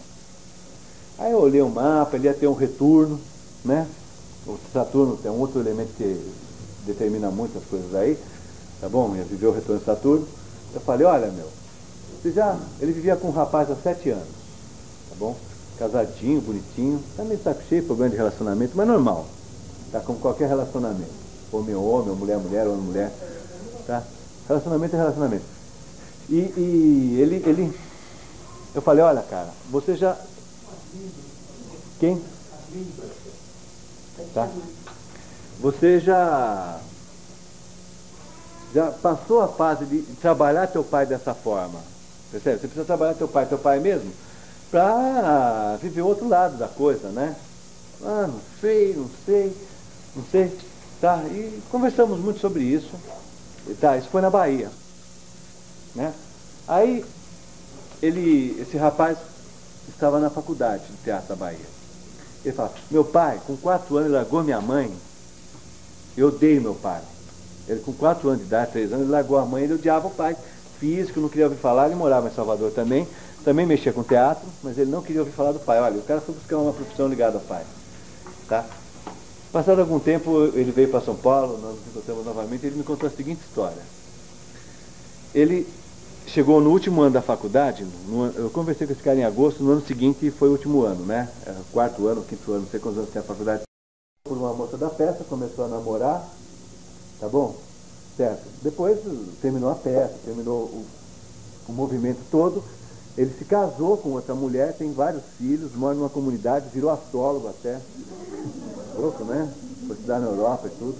Aí eu olhei o mapa, ele ia ter um retorno, né? O Saturno tem um outro elemento que determina muitas coisas aí, tá bom? Ia viver o retorno de Saturno. Eu falei, olha, meu, ele vivia com um rapaz há 7 anos, tá bom? Casadinho, bonitinho, tá meio saco cheio, problema de relacionamento, mas normal, tá? Como qualquer relacionamento, homem-homem, ou mulher-mulher, ou mulher, tá? Relacionamento é relacionamento. E eu falei, olha, cara, você já... Quem? Tá? Você já passou a fase de trabalhar teu pai dessa forma. Percebe? Você precisa trabalhar teu pai mesmo, para viver o outro lado da coisa, né? Ah, não sei. Tá? E conversamos muito sobre isso. Tá, isso foi na Bahia, né? Aí, esse rapaz estava na faculdade de teatro da Bahia. Ele fala, meu pai, com 4 anos, ele largou minha mãe. Eu odeio meu pai. Ele com 4 anos de idade, 3 anos, ele largou a mãe, ele odiava o pai. Físico, não queria ouvir falar, ele morava em Salvador também mexia com teatro, mas ele não queria ouvir falar do pai. Olha, o cara foi buscar uma profissão ligada ao pai. Tá? Passado algum tempo, ele veio para São Paulo, nós nos encontramos novamente, e ele me contou a seguinte história. Ele chegou no último ano da faculdade, eu conversei com esse cara em agosto, no ano seguinte foi o último ano, né? 4º ano, 5º ano, não sei quantos anos tem a faculdade. Por uma moça da peça, começou a namorar, tá bom? Certo. Depois terminou a peça, terminou o movimento todo. Ele se casou com outra mulher, tem vários filhos, mora numa comunidade, virou astrólogo até. Louco, né? Foi estudar na Europa e tudo.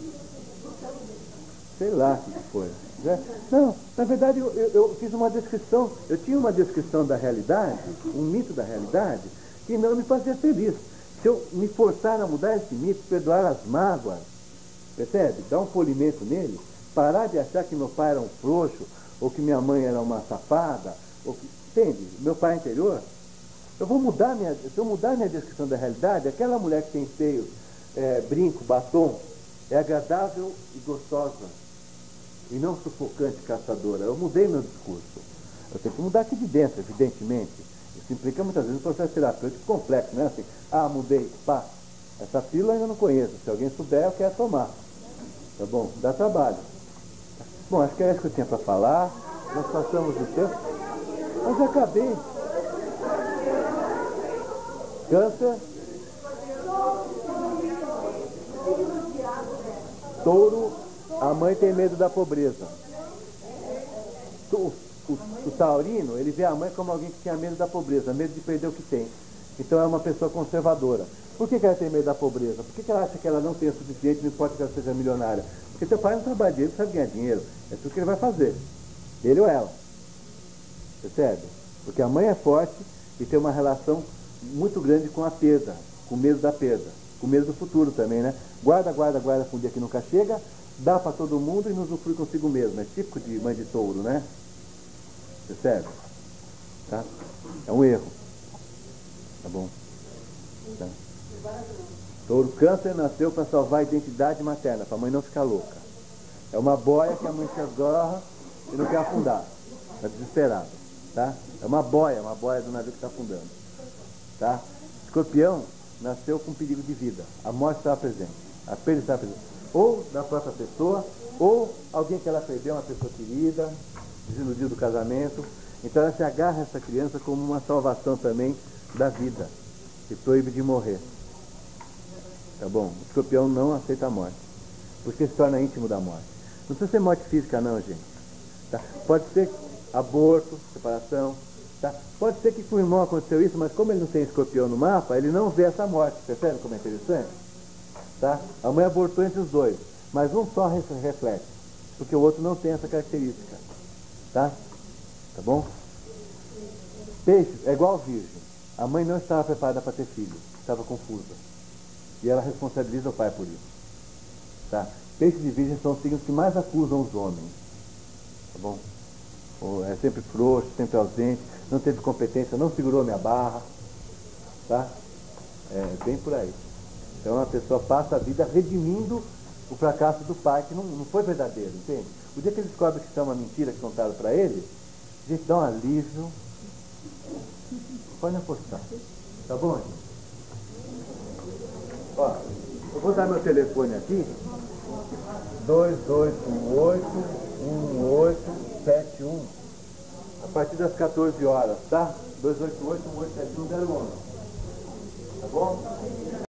Sei lá o que foi. Não, na verdade eu fiz uma descrição, eu tinha uma descrição da realidade, um mito da realidade, que não me fazia feliz. Se eu me forçar a mudar esse mito, perdoar as mágoas, percebe? Dar um polimento nele, parar de achar que meu pai era um frouxo, ou que minha mãe era uma safada, ou que, entende? Meu pai interior, se eu mudar minha descrição da realidade, aquela mulher que tem seio, brinco, batom, é agradável e gostosa, e não sufocante e caçadora. Eu mudei meu discurso. Eu tenho que mudar aqui de dentro, evidentemente. Isso implica muitas vezes um processo terapêutico complexo, não é assim, mudei, pá. Essa pílula eu ainda não conheço. Se alguém souber, eu quero tomar. Tá bom? Dá trabalho. Bom, acho que era isso que eu tinha para falar. Nós passamos o tempo. Mas já acabei. Câncer. Touro. A mãe tem medo da pobreza. O taurino, ele vê a mãe como alguém que tinha medo da pobreza, medo de perder o que tem. Então é uma pessoa conservadora. Por que ela tem medo da pobreza? Por que ela acha que ela não tem o suficiente, não importa que ela seja milionária? Porque seu pai não trabalha dinheiro, sabe ganhar dinheiro. É tudo que ele vai fazer. Ele ou ela. Percebe? Porque a mãe é forte e tem uma relação muito grande com a perda, com o medo da perda, com o medo do futuro também, né? Guarda para um dia que nunca chega, dá para todo mundo e não usufrui consigo mesmo. É típico de mãe de touro, né? Percebe? Tá? É um erro. Tá bom? Tá. Touro câncer nasceu para salvar a identidade materna, para a mãe não ficar louca. É uma boia que a mãe se agarra e não quer afundar. Está desesperada. Tá? É uma boia do navio que está afundando. Tá? Escorpião nasceu com perigo de vida. A morte estava presente. A perda estava presente. Ou da própria pessoa, ou alguém que ela perdeu, uma pessoa querida, desiludiu do casamento. Então ela se agarra a essa criança como uma salvação também da vida. Se proíbe de morrer. Tá bom? O escorpião não aceita a morte. Porque se torna íntimo da morte. Não precisa ser morte física não, gente. Tá? Pode ser aborto, separação. Tá? Pode ser que com o irmão aconteceu isso, mas como ele não tem escorpião no mapa, ele não vê essa morte. Percebe como é interessante? Tá? A mãe abortou entre os dois. Mas um só reflete. Porque o outro não tem essa característica. Tá? Tá bom? Peixe é igual virgem. A mãe não estava preparada para ter filho. Estava confusa. E ela responsabiliza o pai por isso. Tá? Peixes e virgens são os signos que mais acusam os homens. Tá bom? É sempre frouxo, sempre ausente, não teve competência, não segurou minha barra. Tá? É bem por aí. Então a pessoa passa a vida redimindo o fracasso do pai, que não foi verdadeiro, entende? O dia que ele descobre que isso é uma mentira que contaram para ele, a gente dá um alívio. Pode apostar. Tá bom, gente? Ó, eu vou dar meu telefone aqui, 2218-1871, a partir das 14 horas, tá? 288-1871-011, tá bom?